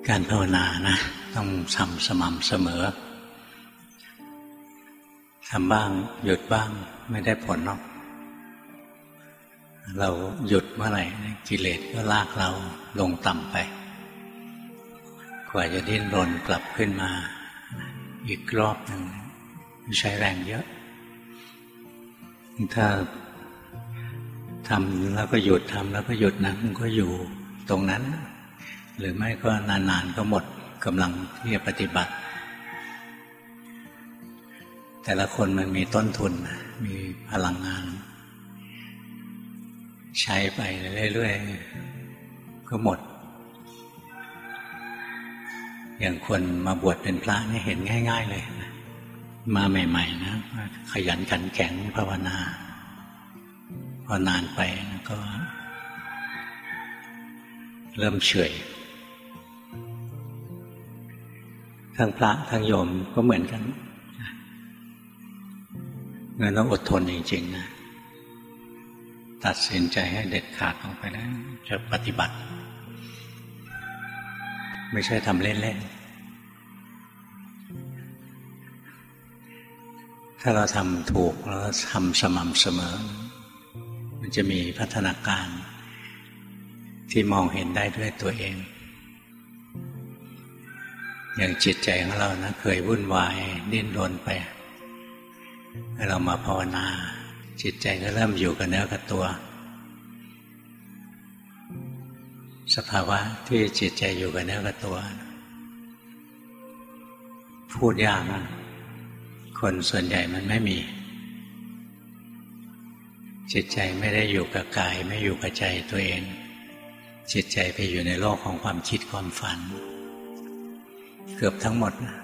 การภาวนานะต้องทำสม่ำเสมอทำบ้างหยุดบ้างไม่ได้ผลหรอกเราหยุดเมื่อไหร่กิเลสก็ลากเราลงต่ำไปกว่าจะดิ้นรนกลับขึ้นมาอีกรอบหนึ่งใช้แรงเยอะถ้าทำแล้วก็หยุดทำแล้วก็หยุดนะมันก็อยู่ตรงนั้นหรือไม่ก็นานๆก็หมดกำลังที่จะปฏิบัติแต่ละคนมันมีต้นทุนมีพลังงานใช้ไปเรื่อยๆก็หมดอย่างคนมาบวชเป็นพระนี่เห็นง่ายๆเลยมาใหม่ๆนะขยันขันแข็งภาวนาพอนานไปก็เริ่มเฉยทั้งพระทั้งโยมก็เหมือนกันงั้นต้องอดทนจริงๆนะตัดสินใจให้เด็ดขาดลงไปแล้วจะปฏิบัติไม่ใช่ทำเล่นๆถ้าเราทำถูกแล้วทำสม่ำเสมอมันจะมีพัฒนาการที่มองเห็นได้ด้วยตัวเองอย่างจิตใจของเรานะเคยวุ่นวายดิ้นรนไปเรามาภาวนาจิตใจก็เริ่มอยู่กับเนื้อกับตัวสภาวะที่จิตใจอยู่กับเนื้อกับตัวพูดยากนะคนส่วนใหญ่มันไม่มีจิตใจไม่ได้อยู่กับกายไม่อยู่กับใจตัวเองจิตใจไปอยู่ในโลกของความคิดความฝันเกือบทั้งหมดนะ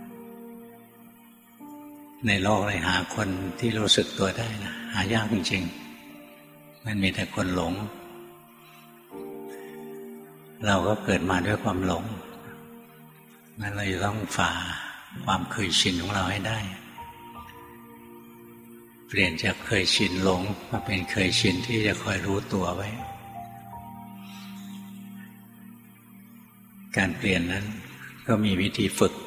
ในโลกเลยหาคนที่รู้สึกตัวได้นะหายากจริงๆมันมีแต่คนหลงเราก็เกิดมาด้วยความหลงงั้นเราจะต้องฝ่าความเคยชินของเราให้ได้เปลี่ยนจากเคยชินหลงมาเป็นเคยชินที่จะคอยรู้ตัวไว้การเปลี่ยนนั้นก็มีวิธีฝึก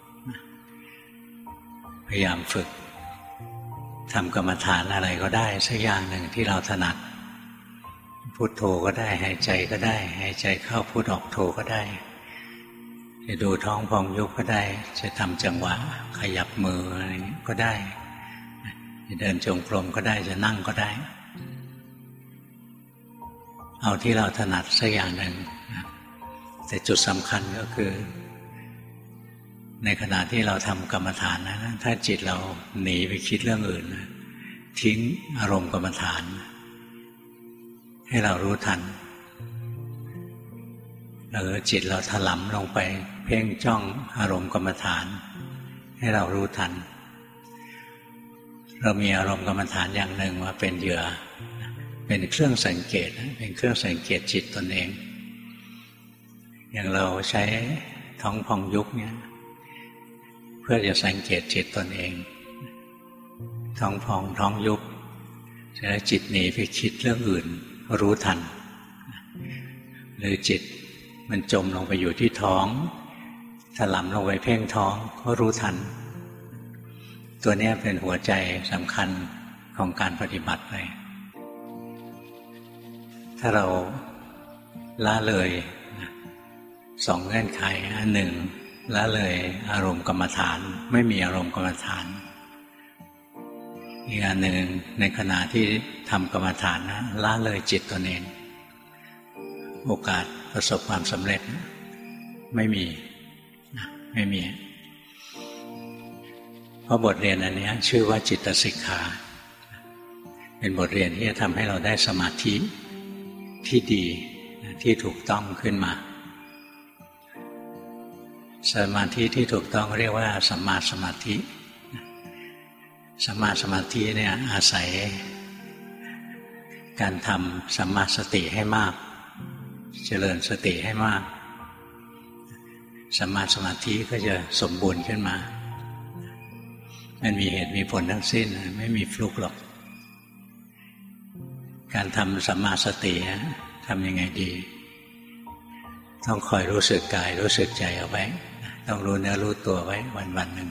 พยายามฝึกทำกรรมฐานอะไรก็ได้สักอย่างหนึ่งที่เราถนัดพุทโธก็ได้หายใจก็ได้หายใจเข้าพุทออกโธก็ได้จะดูท้องพองยุบก็ได้จะทำจังหวะขยับมืออะไรก็ได้จะเดินจงกรมก็ได้จะนั่งก็ได้เอาที่เราถนัดสักอย่างหนึ่งแต่จุดสำคัญก็คือในขณะที่เราทำกรรมฐานนะถ้าจิตเราหนีไปคิดเรื่องอื่นนะทิ้งอารมณ์กรรมฐานให้เรารู้ทันหรือจิตเราถลำลงไปเพ่งจ้องอารมณ์กรรมฐานให้เรารู้ทันเรามีอารมณ์กรรมฐานอย่างหนึ่งมาเป็นเหยื่อเป็นเครื่องสังเกตเป็นเครื่องสังเกตจิตตนเองอย่างเราใช้ท้องพองยุบเนี่ยเพื่อจะสังเกตจิตตนเองท้องพองท้องยุบแล้วจิตหนีไปคิดเรื่องอื่นรู้ทันหรือจิตมันจมลงไปอยู่ที่ท้องถลำลงไปเพ่งท้องก็รู้ทันตัวนี้เป็นหัวใจสำคัญของการปฏิบัติเลยถ้าเราละเลยสองเงื่อนไขอันหนึ่งละเลยอารมณ์กรรมฐานไม่มีอารมณ์กรรมฐานอีกอันหนึ่งในขณะที่ทำกรรมฐานนะละเลยจิตตนเองโอกาสประสบความสำเร็จไม่มีเพราะบทเรียนอันนี้ชื่อว่าจิตสิกขาเป็นบทเรียนที่จะทำให้เราได้สมาธิที่ดีที่ถูกต้องขึ้นมาสมาธิที่ถูกต้องเรียกว่าสัมมาสมาธิสัมมาสมาธิเนี่ยอาศัยการทำสัมมาสติให้มากเจริญสติให้มากสัมมาสมาธิก็จะสมบูรณ์ขึ้นมามันมีเหตุมีผลทั้งสิ้นไม่มีฟลุกหรอกการทำสัมมาสติทำยังไงดีต้องคอยรู้สึกกายรู้สึกใจเอาไว้ต้องรู้เนื้อรู้ตัวไว้วันๆหนึ่ง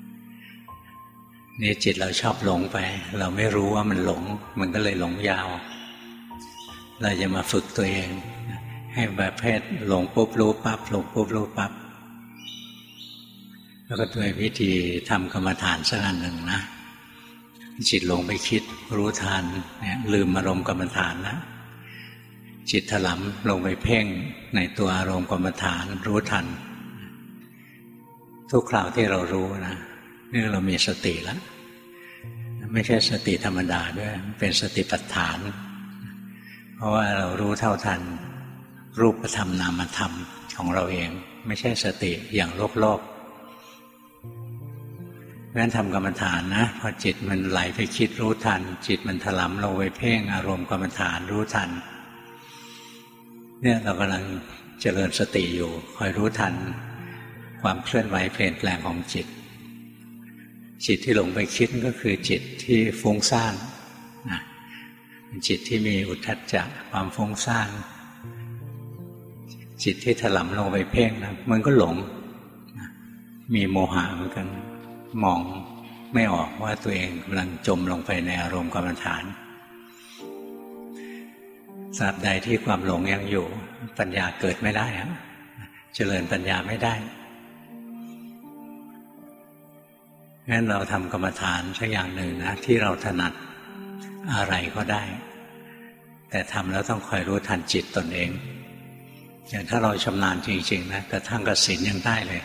นี่จิตเราชอบหลงไปเราไม่รู้ว่ามันหลงมันก็เลยหลงยาวเราจะมาฝึกตัวเองให้ประเภทหลงปุ๊บรู้ปั๊บหลงปุ๊บรู้ปั๊บแล้วก็ด้วยวิธีทำกรรมฐานสักอันหนึ่งนะจิตหลงไปคิดรู้ทันเนี่ยลืมอารมณ์กรรมฐานแล้วจิตถลำลงไปเพ่งในตัวอารมณ์กรรมฐานรู้ทันทุกคราวที่เรารู้นะนี่เรามีสติแล้วไม่ใช่สติธรรมดาด้วยเป็นสติปัฏฐานเพราะว่าเรารู้เท่าทันรูปธรรมนามธรรมของเราเองไม่ใช่สติอย่างโลกเพราะฉะนั้นทำกรรมฐานนะพอจิตมันไหลไปคิดรู้ทันจิตมันถลำลงไปเพ่งอารมณ์กรรมฐานรู้ทันเนี่ยเรากำลังเจริญสติอยู่คอยรู้ทันความเคลื่อนไหวเปลี่ยนแปลงของจิตจิตที่หลงไปคิดก็คือจิตที่ฟุ้งซ่านนะจิตที่มีอุทธัจจะความฟุ้งซ่านจิตที่ถลำลงไปเพ่งนะมันก็หลงมีโมหะเหมือนกันมองไม่ออกว่าตัวเองกำลังจมลงไปในอารมณ์กรรมฐานตราบใดที่ความหลงยังอยู่ปัญญาเกิดไม่ได้เจริญปัญญาไม่ได้งั้นเราทำกรรมฐานสักอย่างหนึ่งนะที่เราถนัดอะไรก็ได้แต่ทำแล้วต้องคอยรู้ทันจิตตนเองอย่างถ้าเราชำนาญจริงๆนะกระทั่งกสิณยังได้เลย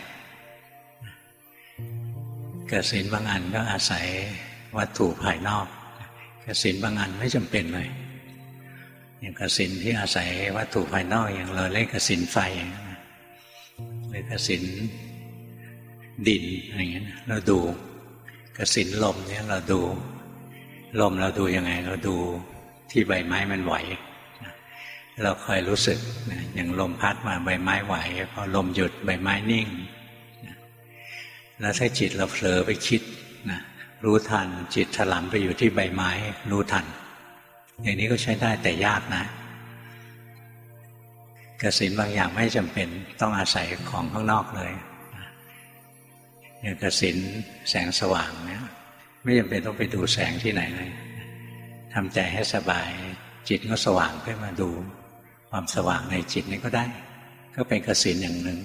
กสิณบางอันก็อาศัยวัตถุภายนอกกสิณบางอันไม่จำเป็นเลยอย่างกสิณที่อาศัยวัตถุภายนอกอย่างเราเล่นกสิณไฟหรือกสิณดินอะไรอย่างเงี้ยเราดูกสิณลมเนี่ยเราดูลมเราดูยังไงเราดูที่ใบไม้มันไหวเราคอยรู้สึกอย่างลมพัดมาใบไม้ไหวพอลมหยุดใบไม้นิ่งแล้วถ้าจิตเราเผลอไปคิดนะรู้ทันจิตถลำไปอยู่ที่ใบไม้รู้ทันอย่างนี้ก็ใช้ได้แต่ยากนะกสิณบางอย่างไม่จำเป็นต้องอาศัยของข้างนอกเลยอย่างกสิณแสงสว่างเนี่ยไม่จำเป็นต้องไปดูแสงที่ไหนเลยทำใจให้สบายจิตก็สว่างขึ้นมาดูความสว่างในจิตนี่ก็ได้ก็เป็นกสิณอย่างหนึ่ง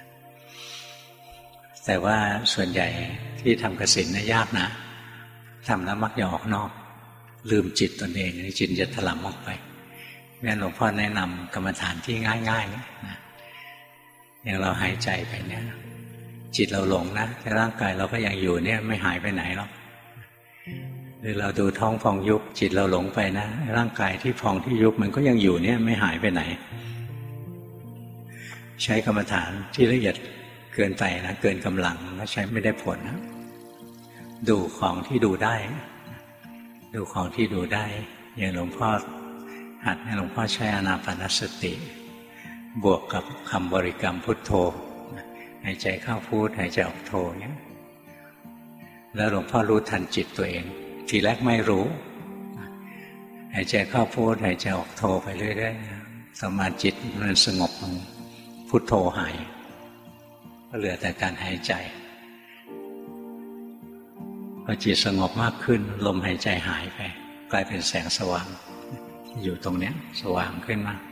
แต่ว่าส่วนใหญ่ที่ทำกสิณนี่ยากนะทำแล้วมักจะออกนอกลืมจิตตนเองจิตจะถลำออกไปแม่หลวงพ่อแนะนำกรรมฐานที่ง่ายๆนะอย่างเราหายใจไปเนี่ยจิตเราหลงนะแต่ร่างกายเราก็ยังอยู่เนี่ยไม่หายไปไหนหรอกหรือเราดูท้องพองยุบจิตเราหลงไปนะร่างกายที่พองที่ยุบมันก็ยังอยู่เนี่ยไม่หายไปไหนใช้กรรมฐานที่ละเอียดเกินไปนะเกินกำลังก็ใช้ไม่ได้ผลนะดูของที่ดูได้ดูของที่ดูได้อย่างหลวงพ่อหัดให้หลวงพ่อใช้อานาปานสติบวกกับคำบริกรรมพุทโธหายใจเข้าพุทหายใจออกโธเนี้ยแล้วหลวงพ่อรู้ทันจิตตัวเองทีแรกไม่รู้หายใจเข้าพุทหายใจออกโธไปเรื่อยๆสมาธิจิตมันสงบลงพุทโธหายก็เหลือแต่การหายใจพอจิตสงบมากขึ้นลมหายใจหายไปกลายเป็นแสงสว่างอยู่ตรงเนี้ยสว่างขึ้นมา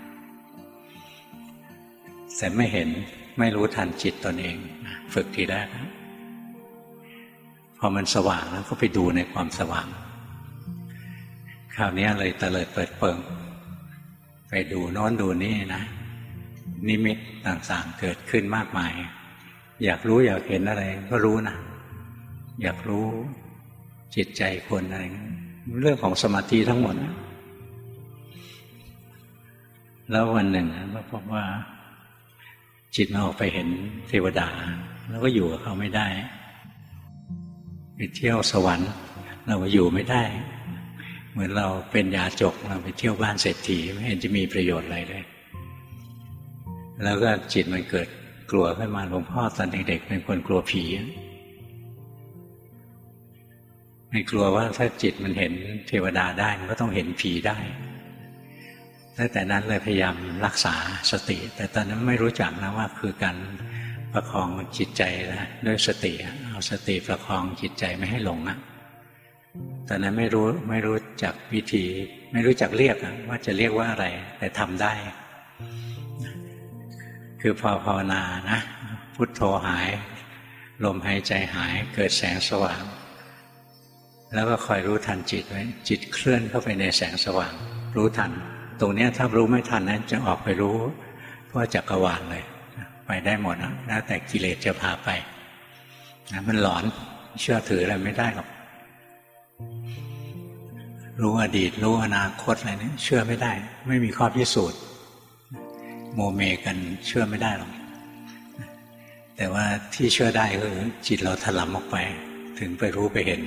แต่ไม่เห็นไม่รู้ทันจิตตนเองฝึกทีแรกนะพอมันสว่างแล้วก็ไปดูในความสว่างคราวนี้เลยเตลิดเปิดเปิงไปดูโน้นดูนี่นะนิมิตต่างๆเกิดขึ้นมากมายอยากรู้อยากเห็นอะไรก็รู้นะอยากรู้จิตใจคนอะไรเรื่องของสมาธิทั้งหมดนะแล้ววันหนึ่งก็พบว่าจิตมันออกไปเห็นเทวดาแล้วก็อยู่กับเขาไม่ได้ไปเที่ยวสวรรค์เราอยู่ไม่ได้เหมือนเราเป็นยาจกเราไปเที่ยวบ้านเศรษฐีไม่เห็นจะมีประโยชน์อะไรเลยแล้วก็จิตมันเกิดกลัวขึ้นมาหลวงพ่อตอนเด็กๆเป็นคนกลัวผีไม่กลัวว่าถ้าจิตมันเห็นเทวดาได้มันก็ต้องเห็นผีได้ตั้งแต่นั้นเลยพยายามรักษาสติ แต่ตอนนั้นไม่รู้จักนะว่าคือการประคองจิตใจนะด้วยสติเอาสติประคองจิตใจไม่ให้หลงนะตอนนั้นไม่รู้จักวิธีไม่รู้จักเรียกว่าจะเรียกว่าอะไรแต่ทำได้คือพอภาวนานะพุทโธหายลมหายใจหายเกิดแสงสว่างแล้วก็คอยรู้ทันจิตไว้จิตเคลื่อนเข้าไปในแสงสว่างรู้ทันตรงนี้ถ้ารู้ไม่ทันนั้นจะออกไปรู้ทั่วจักรวาลเลยไปได้หมดนะแล้วแต่กิเลสจะพาไปนะมันหลอนเชื่อถืออะไรไม่ได้หรอกรู้อดีตรู้อนาคตอะไรนี้เชื่อไม่ได้ไม่มีข้อพิสูจน์โมเมกันเชื่อไม่ได้หรอกแต่ว่าที่เชื่อได้คือจิตเราถลำออกไปถึงไปรู้ไปเห็น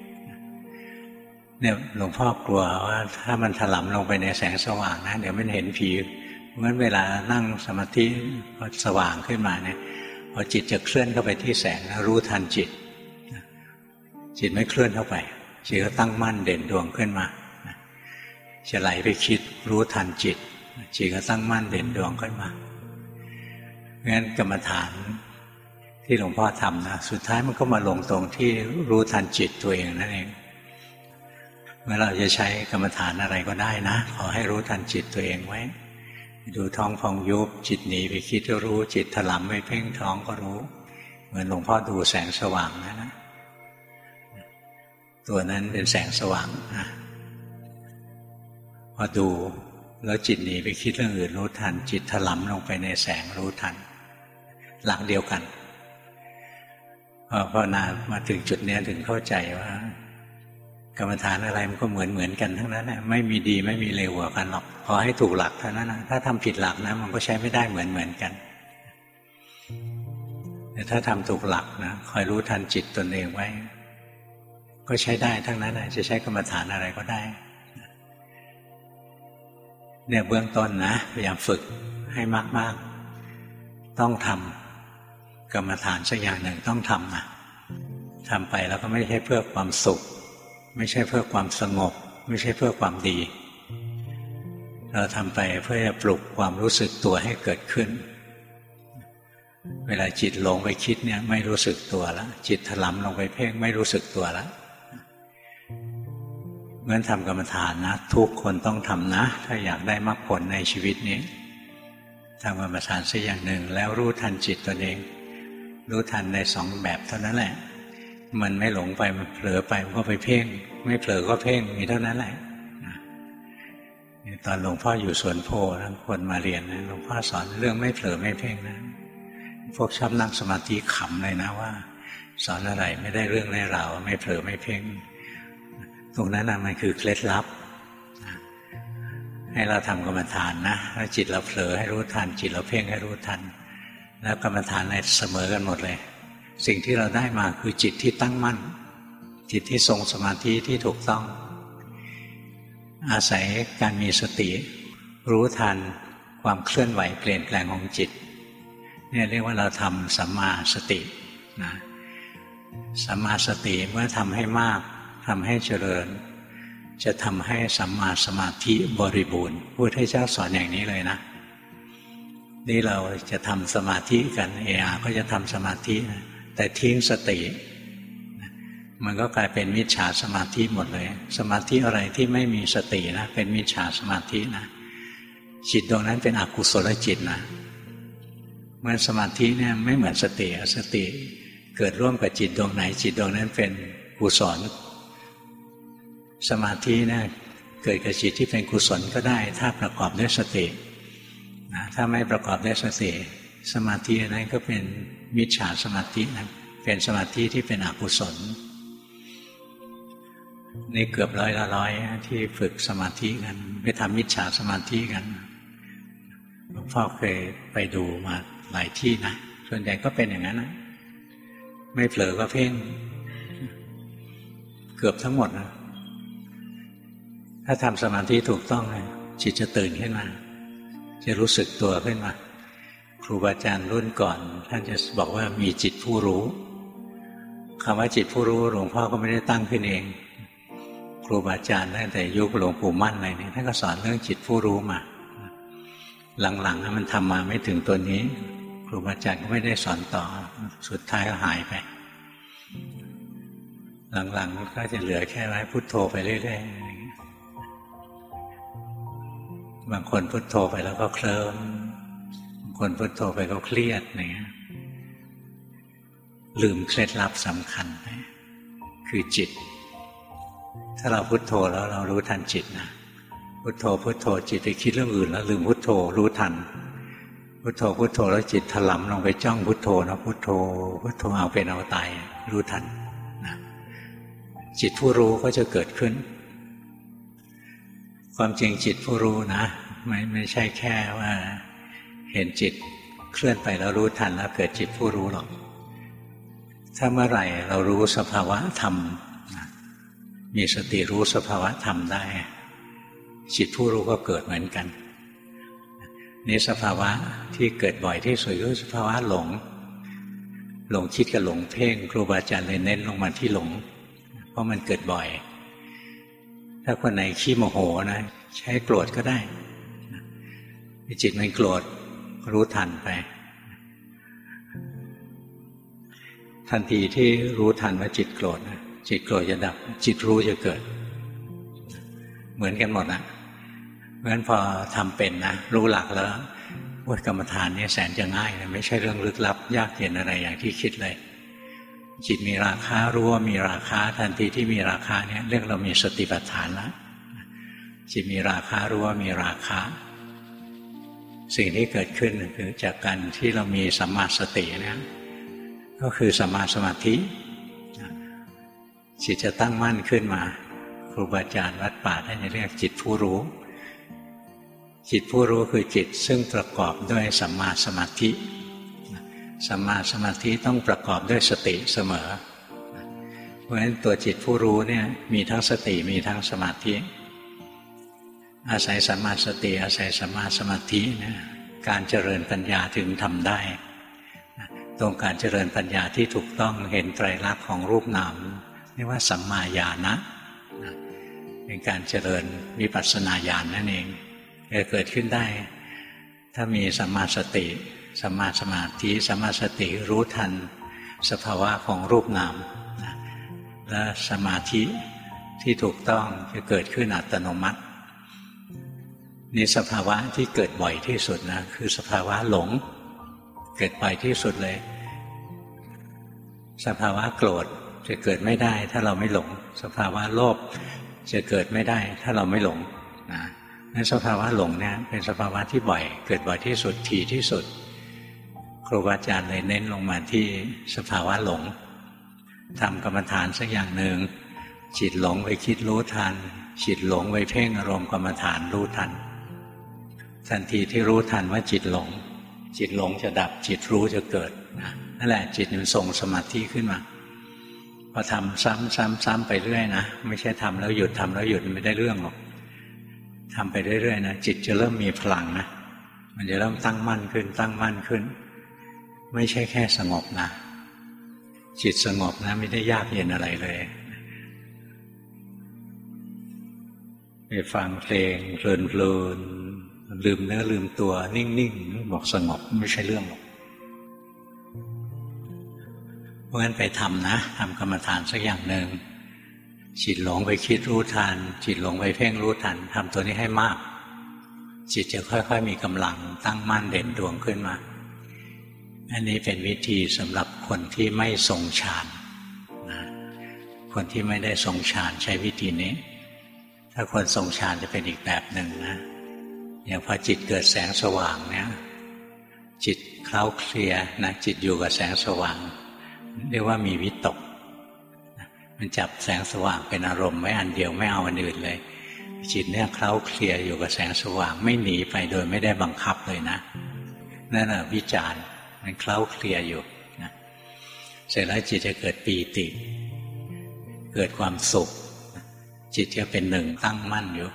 เนี่ยหลวงพ่อกลัวว่าถ้ามันถลำลงไปในแสงสว่างนะเดี๋ยวมันเห็นผีเพราะฉะนั้นเวลานั่งสมาธิพอสว่างขึ้นมาเนี่ยพอจิตจะเคลื่อนเข้าไปที่แสงแล้วรู้ทันจิตจิตไม่เคลื่อนเข้าไปจิตก็ตั้งมั่นเด่นดวงขึ้นมาจะไหลไปคิดรู้ทันจิตจิตก็ตั้งมั่นเด่นดวงขึ้นมาเพราะฉะนั้นกรรมฐานที่หลวงพ่อทำนะสุดท้ายมันก็มาลงตรงที่รู้ทันจิตตัวเองนั่นเองเมื่อเราจะใช้กรรมฐานอะไรก็ได้นะขอให้รู้ทันจิตตัวเองไว้ดูท้องพองยุบจิตหนีไปคิดก็รู้จิตถลำไปเพ่งท้องก็รู้เหมือนหลวงพ่อดูแสงสว่างนะตัวนั้นเป็นแสงสว่างนะพอดูแล้วจิตหนีไปคิดเรื่องอื่นรู้ทันจิตถลำลงไปในแสงรู้ทันหลักเดียวกันพอนานมาถึงจุดนี้ถึงเข้าใจว่ากรรมฐานอะไรมันก็เหมือนกันทั้งนั้นแหละไม่มีดีไม่มีเลวกว่ากันหรอกขอให้ถูกหลักเท่านั้นนะถ้าทำผิดหลักนะมันก็ใช้ไม่ได้เหมือนกันแต่ถ้าทำถูกหลักนะคอยรู้ทันจิตตนเองไว้ก็ใช้ได้ทั้งนั้นนะจะใช้กรรมฐานอะไรก็ได้เนี่ยเบื้องต้นนะพยายามฝึกให้มากๆต้องทำกรรมฐานสักอย่างหนึ่งต้องทำนะทำไปแล้วก็ไม่ใช่เพื่อความสุขไม่ใช่เพื่อความสงบไม่ใช่เพื่อความดีเราทำไปเพื่อจะปลุกความรู้สึกตัวให้เกิดขึ้นเวลาจิตหลงไปคิดเนี่ยไม่รู้สึกตัวแล้วจิตถลำลงไปเพ่งไม่รู้สึกตัวแล้วเหมือนทำกรรมฐานนะทุกคนต้องทำนะถ้าอยากได้มรรคผลในชีวิตนี้ทำกรรมฐานสักอย่างหนึ่งแล้วรู้ทันจิตตนเองรู้ทันในสองแบบเท่านั้นแหละมันไม่หลงไปมันเผลอไปมันก็ไปเพ่งไม่เผลอก็เพ่งมีเท่านั้นแหละตอนหลวงพ่ออยู่สวนโพทั้งคนมาเรียนนะหลวงพ่อสอนเรื่องไม่เผลอไม่เพ่งนะพวกชอบนั่งสมาธิขำเลยนะว่าสอนอะไรไม่ได้เรื่องได้ราวไม่เผลอไม่เพ่งตรงนั้นนะมันคือเคล็ดลับให้เราทำกรรมฐานนะถ้าจิตเราเผลอให้รู้ทันจิตเราเพ่งให้รู้ทันแล้วกรรมฐานอะไรเสมอกันหมดเลยสิ่งที่เราได้มาคือจิตที่ตั้งมั่นจิตที่ทรงสมาธิที่ถูกต้องอาศัยการมีสติรู้ทันความเคลื่อนไหวเปลี่ยนแปลงของจิตเนี่ยเรียกว่าเราทำสัมมาสตินะสัมมาสติเมื่อทำให้มากทำให้เจริญจะทำให้สัมมาสมาธิบริบูรณ์พุทธเจ้าสอนอย่างนี้เลยนะนี่เราจะทำสมาธิกันก็จะทำสมาธินะแต่ทิ้งสติมันก็กลายเป็นมิจฉาสมาธิหมดเลยสมาธิอะไรที่ไม่มีสตินะเป็นมิจฉาสมาธินะจิตดวงนั้นเป็นอกุศลจิตนะเมื่อสมาธิเนี่ยไม่เหมือนสติสติเกิดร่วมกับจิตดวงไหนจิตดวงนั้นเป็นกุศลสมาธิเนี่ยเกิดกับจิตที่เป็นกุศลก็ได้ถ้าประกอบด้วยสตินะถ้าไม่ประกอบด้วยสติสมาธินั้นก็เป็นมิจฉาสมาธินะเป็นสมาธิที่เป็นอกุศลนี่เกือบร้อยที่ฝึกสมาธิกันไปทำมิจฉาสมาธิกันหลวงพ่อเคยไปดูมาหลายที่นะส่วนใหญ่ก็เป็นอย่างนั้นนะไม่เผลอก็เพ่งเกือบทั้งหมดนะถ้าทำสมาธิถูกต้องเลยจิตจะตื่นขึ้นมาจะรู้สึกตัวขึ้นมาครูบาอาจารย์รุ่นก่อนท่านจะบอกว่ามีจิตผู้รู้คำว่าจิตผู้รู้หลวงพ่อก็ไม่ได้ตั้งขึ้นเองครูบาอาจารย์ตั้งแต่ยุคหลวงปู่มั่นอะไรเนี่ยท่านก็สอนเรื่องจิตผู้รู้มาหลังๆมันทำมาไม่ถึงตัวนี้ครูบาอาจารย์ก็ไม่ได้สอนต่อสุดท้ายก็หายไปหลังๆก็จะเหลือแค่ไว้พุทโธไปเรื่อยๆบางคนพุทโธไปแล้วก็เคลิ้มบางคนพุทโธไปก็เครียดอย่างเงี้ยลืมเคล็ดลับสำคัญไปคือจิตถ้าเราพุทโธแล้วเรารู้ทันจิตนะพุทโธพุทโธจิตไปคิดเรื่องอื่นแล้วลืมพุทโธรู้ทันพุทโธพุทโธแล้วจิตถลำลงไปจ้องพุทโธนะพุทโธพุทโธเอาเป็นเอาตายรู้ทันนะจิตผู้รู้ก็จะเกิดขึ้นความจริงจิตผู้รู้นะไม่ใช่แค่ว่าเห็นจิตเคลื่อนไปแล้วรู้ทันแล้วเกิดจิตผู้รู้หรอกถ้าเมื่อไหร่เรารู้สภาวะธรรมมีสติรู้สภาวะธรรมได้จิตผู้รู้ก็เกิดเหมือนกันนี่สภาวะที่เกิดบ่อยที่สุดคือสภาวะหลงคิดกับหลงเพ่งครูบาอาจารย์เลยเน้นลงมาที่หลงเพราะมันเกิดบ่อยถ้าคนไหนขี้โมโหนะใช้โกรธก็ได้จิตมันโกรธรู้ทันไปทันทีที่รู้ทันว่าจิตโกรธจิตโกรธจะดับจิตรู้จะเกิดเหมือนกันหมดนะเพราะฉะนั้นพอทำเป็นนะรู้หลักแล้วกรรมฐานนี่แสนจะง่ายนะไม่ใช่เรื่องลึกลับยากเย็นอะไรอย่างที่คิดเลยจิตมีราคะรู้ว่ามีราคะทันทีที่มีราคะเนี่ยเรียกเรามีสติปัฏฐานแล้วจิตมีราคะรู้ว่ามีราคะสิ่งที่เกิดขึ้นคือจากการที่เรามีสัมมาสติเนี่ยก็คือสัมมาสมาธิจิตจะตั้งมั่นขึ้นมาครูบาอาจารย์วัดป่าท่านจะเรียกจิตผู้รู้จิตผู้รู้คือจิตซึ่งประกอบด้วยสัมมาสมาธิสัมมาสมาธิต้องประกอบด้วยสติเสมอเพราะฉะนั้นตัวจิตผู้รู้เนี่ยมีทั้งสติมีทั้งสมาธิอาศัยสัมมาสติอาศัยสัมมาสมาธิเนี่ยการเจริญปัญญาถึงทำได้ตรงการเจริญปัญญาที่ถูกต้องเห็นไตรลักษณ์ของรูปนามเรียกว่าสัมมาญาณะเป็นการเจริญวิปัสสนาญาณนั่นเองจะเกิดขึ้นได้ถ้ามีสัมมาสติสัมมาสมาธิสัมมาสติรู้ทันสภาวะของรูปนามและสมาธิที่ถูกต้องจะเกิดขึ้นอัตโนมัตินี่สภาวะที่เกิดบ่อยที่สุดนะคือสภาวะหลงเกิดบ่อยที่สุดเลยสภาวะโกรธจะเกิดไม่ได้ถ้าเราไม่หลงสภาวะโลภจะเกิดไม่ได้ถ้าเราไม่หลงนะนั่นสภาวะหลงเนี่ยเป็นสภาวะที่บ่อยเกิดบ่อยที่สุดถี่ที่สุดครูบาอาจารย์เลยเน้นลงมาที่สภาวะหลงทำกรรมฐานสักอย่างหนึ่งจิตหลงไปคิดรู้ทันจิตหลงไปเพ่งอารมณ์กรรมฐานรู้ทันทันทีที่รู้ทันว่าจิตหลงจิตหลงจะดับจิตรู้จะเกิดนั่นแหละจิตมันส่งสมาธิขึ้นมาพอทำซ้ำไปเรื่อยนะไม่ใช่ทำแล้วหยุดทำแล้วหยุดไม่ได้เรื่องหรอกทำไปเรื่อยๆนะจิตจะเริ่มมีพลังนะมันจะเริ่มตั้งมั่นขึ้นตั้งมั่นขึ้นไม่ใช่แค่สงบนะจิตสงบนะไม่ได้ยากเย็นอะไรเลยไปฟังเพลงเพลินลืมเนื้อลืมตัวนิ่งๆบอกสงบไม่ใช่เรื่องหรอกเพราะงั้นไปทำนะทำกรรมฐานสักอย่างหนึ่งจิตหลงไปคิดรู้ทันจิตหลงไปเพ่งรู้ทันทำตัวนี้ให้มากจิตจะค่อยๆมีกำลังตั้งมั่นเด่นดวงขึ้นมาอันนี้เป็นวิธีสำหรับคนที่ไม่ทรงฌานนะคนที่ไม่ได้ทรงฌานใช้วิธีนี้ถ้าคนทรงฌานจะเป็นอีกแบบหนึ่งนะอย่างพอจิตเกิดแสงสว่างเนี่ยจิตเคล้าเคลียนะจิตอยู่กับแสงสว่างเรียกว่ามีวิตกมันจับแสงสว่างเป็นอารมณ์ไว้อันเดียวไม่เอาอันอื่นเลยจิตเนี่ยเคล้าเคลียอยู่กับแสงสว่างไม่หนีไปโดยไม่ได้บังคับเลยนะนั่นแหละวิจารณ์มันเคล้าเคลียอยู่นะเสร็จแล้วจิตจะเกิดปีติเกิดความสุขจิตจะเป็นหนึ่งตั้งมั่นอยู่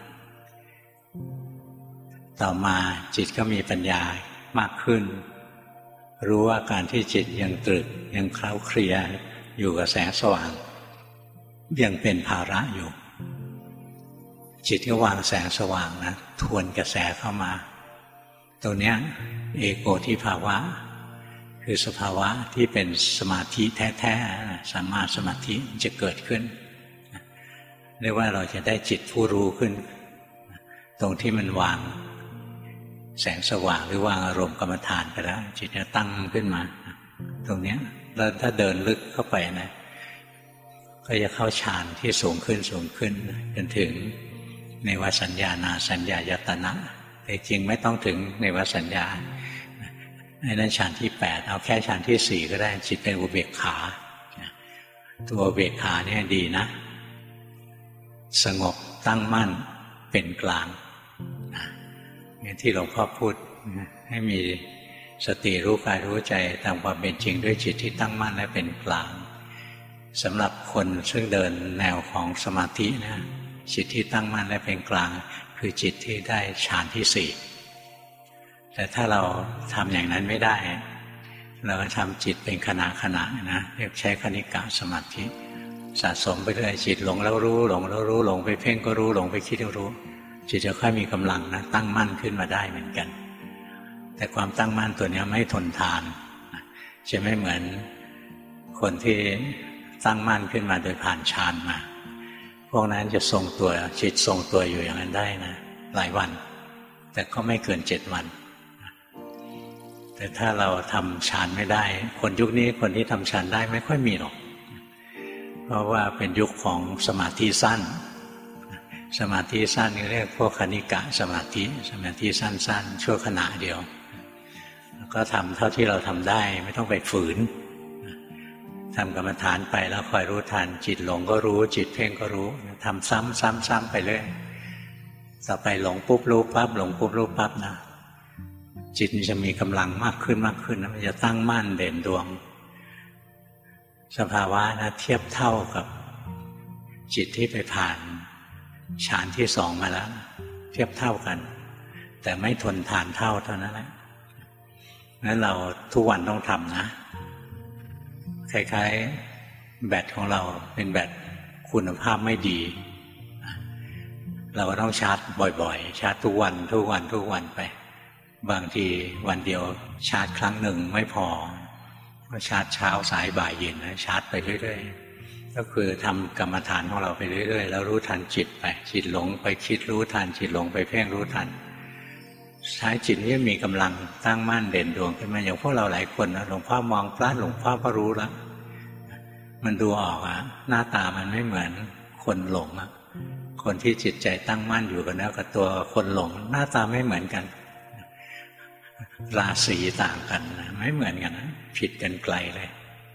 ต่อมาจิตก็มีปัญญามากขึ้นรู้ว่าการที่จิตยังตรึกยังเคล้าเคลียอยู่กับแสงสว่างยังเป็นภาระอยู่จิตก็วางแสงสว่างนะทวนกระแสเข้ามาตัวเนี้ยเอโกทิภาวะคือสภาวะที่เป็นสมาธิแท้ๆสัมมาสมาธิจะเกิดขึ้นเรียกว่าเราจะได้จิตผู้รู้ขึ้นตรงที่มันวางแสงสว่างหรือวางอารมณ์กรรมฐานไปแล้วจิตจะตั้งขึ้นมาตรงเนี้ยแล้วถ้าเดินลึกเข้าไปนะก็จะเข้าฌานที่สูงขึ้นสูงขึ้นจนถึงเนวสัญญานาสัญญายตนะแต่จริงไม่ต้องถึงเนวสัญญาไอ้นั้นฌานที่8เอาแค่ฌานที่4ก็ได้จิตเป็นอุเบกขาตัวอุเบกขาเนี่ยดีนะสงบตั้งมั่นเป็นกลางเนี่ยที่หลวงพ่อพูดให้มีสติรู้กายรู้ใจตามความเป็นจริงด้วยจิตที่ตั้งมั่นและเป็นกลางสำหรับคนซึ่งเดินแนวของสมาธินะจิตที่ตั้งมั่นและเป็นกลางคือจิตที่ได้ฌานที่4แต่ถ้าเราทำอย่างนั้นไม่ได้เราก็ทำจิตเป็นขณะนะเรียกใช้คณิกะสมาธิสะสมไปเรื่อยจิตหลงแล้วรู้หลงแล้วรู้หลงไปเพ่งก็รู้หลงไปคิดก็รู้จิตจะค่อยมีกำลังนะตั้งมั่นขึ้นมาได้เหมือนกันแต่ความตั้งมั่นตัวนี้ไม่ทนทานจะไม่เหมือนคนที่ตั้งมั่นขึ้นมาโดยผ่านฌานมาพวกนั้นจะทรงตัวจิตทรงตัวอยู่อย่างนั้นได้นะหลายวันแต่ก็ไม่เกิน7 วันแต่ถ้าเราทำฌานไม่ได้คนยุคนี้คนที่ทำฌานได้ไม่ค่อยมีหรอกเพราะว่าเป็นยุคของสมาธิสั้นสมาธิสั้นนี่เรียกพวกคณิกะสมาธิสั้นๆชั่วขณะเดียวแล้วก็ทำเท่าที่เราทำได้ไม่ต้องไปฝืนทำกรรมฐานไปแล้วคอยรู้ทันจิตหลงก็รู้จิตเพ่งก็รู้ทำซ้ำๆไปเรื่อยต่อไปหลงปุ๊บรู้ปั๊บหลงปุ๊บรู้ปั๊บนะจิตมันจะมีกำลังมากขึ้นนะมันจะตั้งมั่นเด่นดวงสภาวะนะเทียบเท่ากับจิตที่ไปผ่านฌานที่2มาแล้วเทียบเท่ากันแต่ไม่ทนทานเท่านั้นแหละงั้นเราทุกวันต้องทำนะคล้ายๆแบตของเราเป็นแบตคุณภาพไม่ดีเราก็ต้องชาร์จบ่อยๆชาร์จทุกวันไปบางทีวันเดียวชาร์จครั้งหนึ่งไม่พอก็ชาร์จเช้าสายบ่ายเย็นนะชาร์จไปเรื่อยๆก็คือทำกรรมฐานของเราไปเรื่อยๆแล้วรู้ทันจิตไปจิตหลงไปคิดรู้ทันจิตหลงไปเพ่งรู้ทันใช้จิตนี้มีกำลังตั้งมั่นเด่นดวงขึ้นมาอย่างพวกเราหลายคนนะหลวงพ่อมองพระหลวงพ่อก็รู้แล้วมันดูออกอะหน้าตามันไม่เหมือนคนหลงอะคนที่จิตใจตั้งมั่นอยู่กันแล้วกับตัวคนหลงหน้าตาไม่เหมือนกันราศีต่างกันนะไม่เหมือนกันนะผิดกันไกลเลย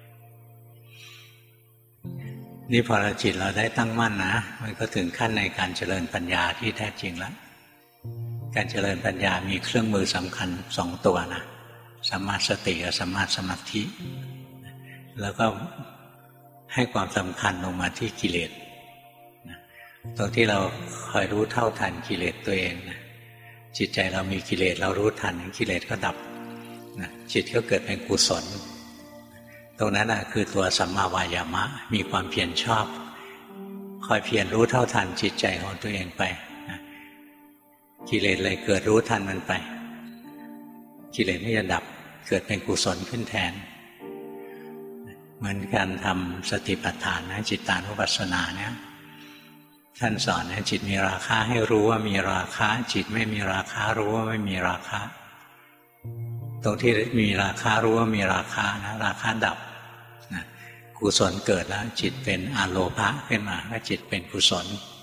นี่พอจิตเราได้ตั้งมั่นนะมันก็ถึงขั้นในการเจริญปัญญาที่แท้จริงแล้วการเจริญปัญญามีเครื่องมือสำคัญ2 ตัวนะสัมมาสติกับสัมมาสมาธิแล้วก็ให้ความสำคัญลงมาที่กิเลสตรงที่เราคอยรู้เท่าทันกิเลสตัวเองนะจิตใจเรามีกิเลสเรารู้ทันกิเลสก็ดับนะจิตก็เกิดเป็นกุศลตรงนั้นคือตัวสัมมาวายามะมีความเพียรชอบคอยเพียรรู้เท่าทันจิตใจของตัวเองไปนะกิเลสเลยเกิดรู้ทันมันไปกิเลสไม่จะดับเกิดเป็นกุศลขึ้นแทนเหมือนการทำสติปัฏฐานนะจิตตานุปัสสนาเนี่ยท่านสอนให้จิตมีราคะให้รู้ว่ามีราคะจิตไม่มีราคะรู้ว่าไม่มีราคะตรงที่มีราคะรู้ว่ามีราคะนะราคะดับนะกุศลเกิดแล้วจิตเป็นอโลภะขึ้นมาก็จิตเป็นกุศล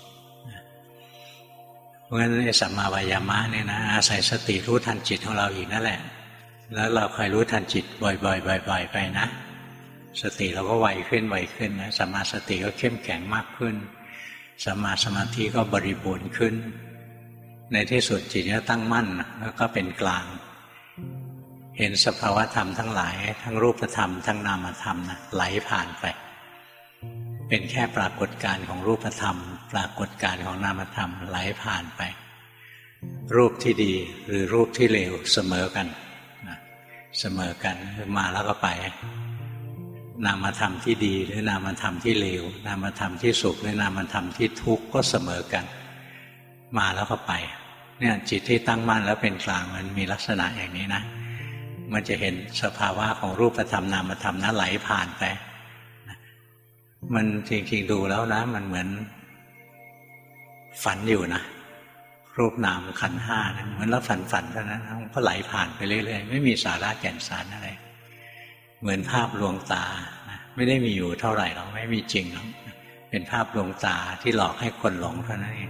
เพราะฉะนั้นสัมมาวายามะเนี่ยนะอาศัยสติรู้ทันจิตของเราอีกนั่นแหละแล้วเราคอยรู้ทันจิตบ่อยๆไปนะสติเราก็ไวขึ้นนะสัมมาสติก็เข้มแข็งมากขึ้นสัมมาสมาธิก็บริบูรณ์ขึ้นในที่สุดจิตก็ตั้งมั่นแล้วก็เป็นกลางเห็นสภาวะธรรมทั้งหลายทั้งรูปธรรมทั้งนามธรรมนะไหลผ่านไปเป็นแค่ปรากฏการณ์ของรูปธรรมปรากฏการณ์ของนามธรรมไหลผ่านไปรูปที่ดีหรือรูปที่เลวเสมอกันเสมอกันมาแล้วก็ไปนามธรรมที่ดีหรือนามธรรมที่เลวนามธรรมที่สุขหรือนามธรรมที่ทุกข์ก็เสมอกันมาแล้วก็ไปเนี่ยจิตที่ตั้งมั่นแล้วเป็นกลางมันมีลักษณะอย่างนี้นะมันจะเห็นสภาวะของรูปธรรมนามธรรมนะไหลผ่านไปมันจริงๆดูแล้วนะมันเหมือนฝันอยู่นะรูปนามขันธ์ห้านะเหมือนเราฝันเท่านั้นมันก็ไหลผ่านไปเรื่อยๆไม่มีสาระแก่นสารอะไรเหมือนภาพลวงตานะไม่ได้มีอยู่เท่าไหร่หรอกไม่มีจริงหรอกเป็นภาพลวงตาที่หลอกให้คนหลงเท่านั้นเอง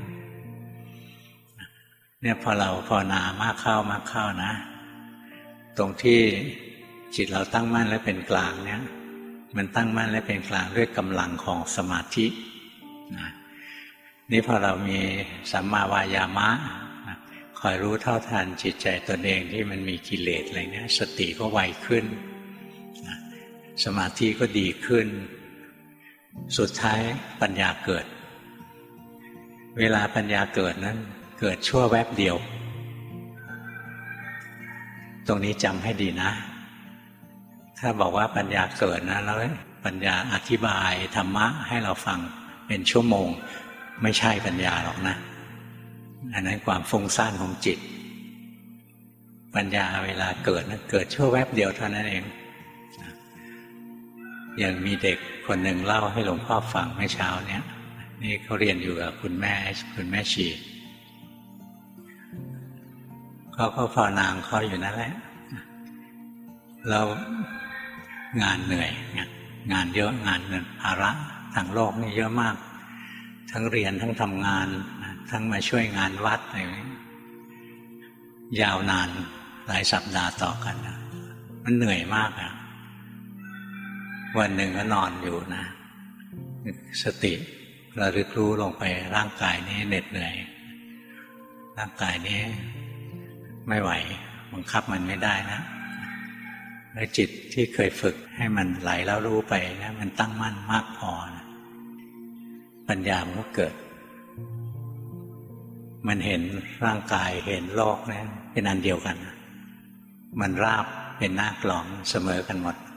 เนี่ยพอเราภาวนามากเข้านะตรงที่จิตเราตั้งมั่นและเป็นกลางเนี่ยมันตั้งมั่นและเป็นกลางด้วยกำลังของสมาธินะนี่พอเรามีสัมมาวายามะคอยรู้เท่าทันจิตใจตนเองที่มันมีกิเลสอะไรเนี่ยสติก็ไวขึ้นสมาธิก็ดีขึ้นสุดท้ายปัญญาเกิดเวลาปัญญาเกิดนั้นเกิดชั่วแวบเดียวตรงนี้จำให้ดีนะถ้าบอกว่าปัญญาเกิดนะแล้วปัญญาอธิบายธรรมะให้เราฟังเป็นชั่วโมงไม่ใช่ปัญญาหรอกนะอันนั้นความฟุ้งซ่านของจิตปัญญาเวลาเกิดนะเกิดชั่วแวบเดียวเท่านั้นเองอย่างมีเด็กคนหนึ่งเล่าให้หลวงพ่อฟังเมื่อเช้าเนี่ยนี่เขาเรียนอยู่กับคุณแม่ชีเขาก็ภาวนางเขาอยู่นั่นแหละแล้วงานเหนื่อยงานเยอะงานภาระทางโลกนี่เยอะมากทั้งเรียนทั้งทำงานทั้งมาช่วยงานวัดอะไรยาวนานหลายสัปดาห์ต่อกันนะมันเหนื่อยมากอะวันหนึ่งก็นอนอยู่นะสติระลึกรู้ลงไปร่างกายนี้เหน็ดเหนื่อยร่างกายนี้ไม่ไหวบังคับมันไม่ได้นะแล้วจิตที่เคยฝึกให้มันไหลแล้วรู้ไปนะมันตั้งมั่นมากพอนะปัญญามันก็เกิดมันเห็นร่างกายเห็นโลกนะเป็นอันเดียวกันมันราบเป็นหน้ากลองเสมอกันหมด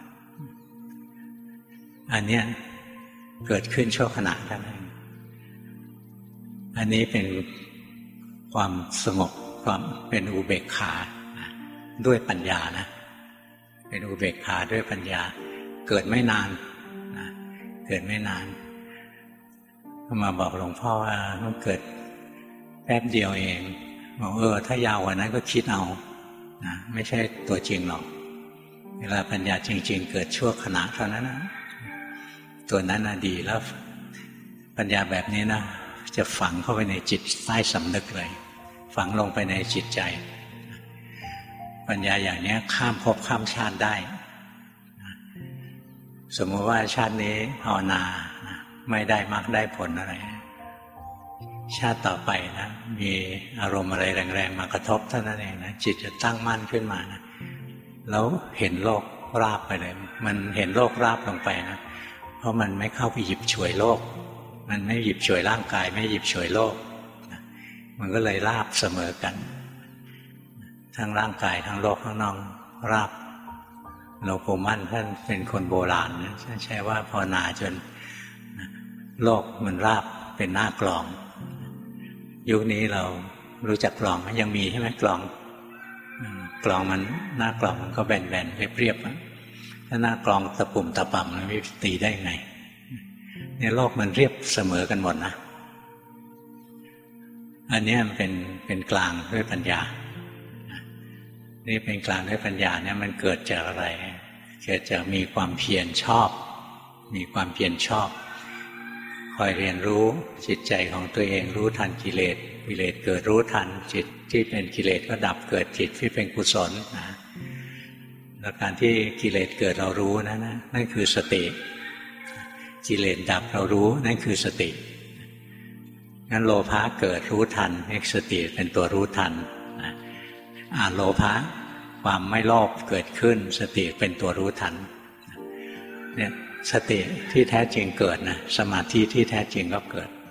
อันเนี้ยเกิดขึ้นชั่วขณะเท่านั้นอันนี้เป็นความสงบความเป็นอุเบกขาด้วยปัญญานะเป็นอุเบกขาด้วยปัญญาเกิดไม่นานเกิดไม่นานก็มาบอกหลวงพ่อว่ามันเกิดแป๊บเดียวเองบอกถ้ายาวกว่านั้นก็คิดเอานะไม่ใช่ตัวจริงหรอกเวลาปัญญาจริงๆเกิดชั่วขณะเท่านั้นนะตัวนั้นน่ะดีแล้วปัญญาแบบนี้นะจะฝังเข้าไปในจิตใต้สำนึกเลยฝังลงไปในจิตใจปัญญาอย่างนี้ข้ามภพข้ามชาติได้สมมติว่าชาตินี้ภาวนาไม่ได้มรรคได้ผลอะไรชาติต่อไปนะมีอารมณ์อะไรแรงๆมากระทบเท่านั้นเองนะจิตจะตั้งมั่นขึ้นมานะแล้วเห็นโลกราบไปเลยมันเห็นโลกราบลงไปนะเพราะมันไม่เข้าไปหยิบฉวยโลกมันไม่หยิบฉวยร่างกายไม่หยิบฉวยโลกมันก็เลยราบเสมอกันทั้งร่างกายทั้งโลกทั้งนอกราบหลวงปู่มั่นท่านเป็นคนโบราณนะใช่ว่าภาวนาจนโลกมันราบเป็นหน้ากลองยุคนี้เรารู้จักกลองไหมยังมีใช่ไหมกลองมันหน้ากลองมันก็แบนๆเรียบๆถ้าหน้ากลองตะปุ่มตะป่ำมันไม่ตีได้ไงเนี่ยโลกมันเรียบเสมอกันหมดนะอันนี้มันเป็นกลางด้วยปัญญานี่เป็นกลางด้วยปัญญาเนี่ยมันเกิดจากอะไรเกิดจากมีความเพียรชอบมีความเพียรชอบคอยเรียนรู้จิตใจของตัวเองรู้ทันกิเลสเกิดรู้ทันจิตที่เป็นกิเลสก็ดับเกิดจิตที่เป็นกุศลนะแล้วการที่กิเลสเกิดเรารู้นั่นคือสติกิเลสดับเรารู้นั่นคือสติงั้นโลภะเกิดรู้ทันสติเป็นตัวรู้ทันโลภะความไม่โลภเกิดขึ้นสติเป็นตัวรู้ทันเนี่ยสติที่แท้จริงเกิดนะสมาธิที่แท้จริงก็เกิด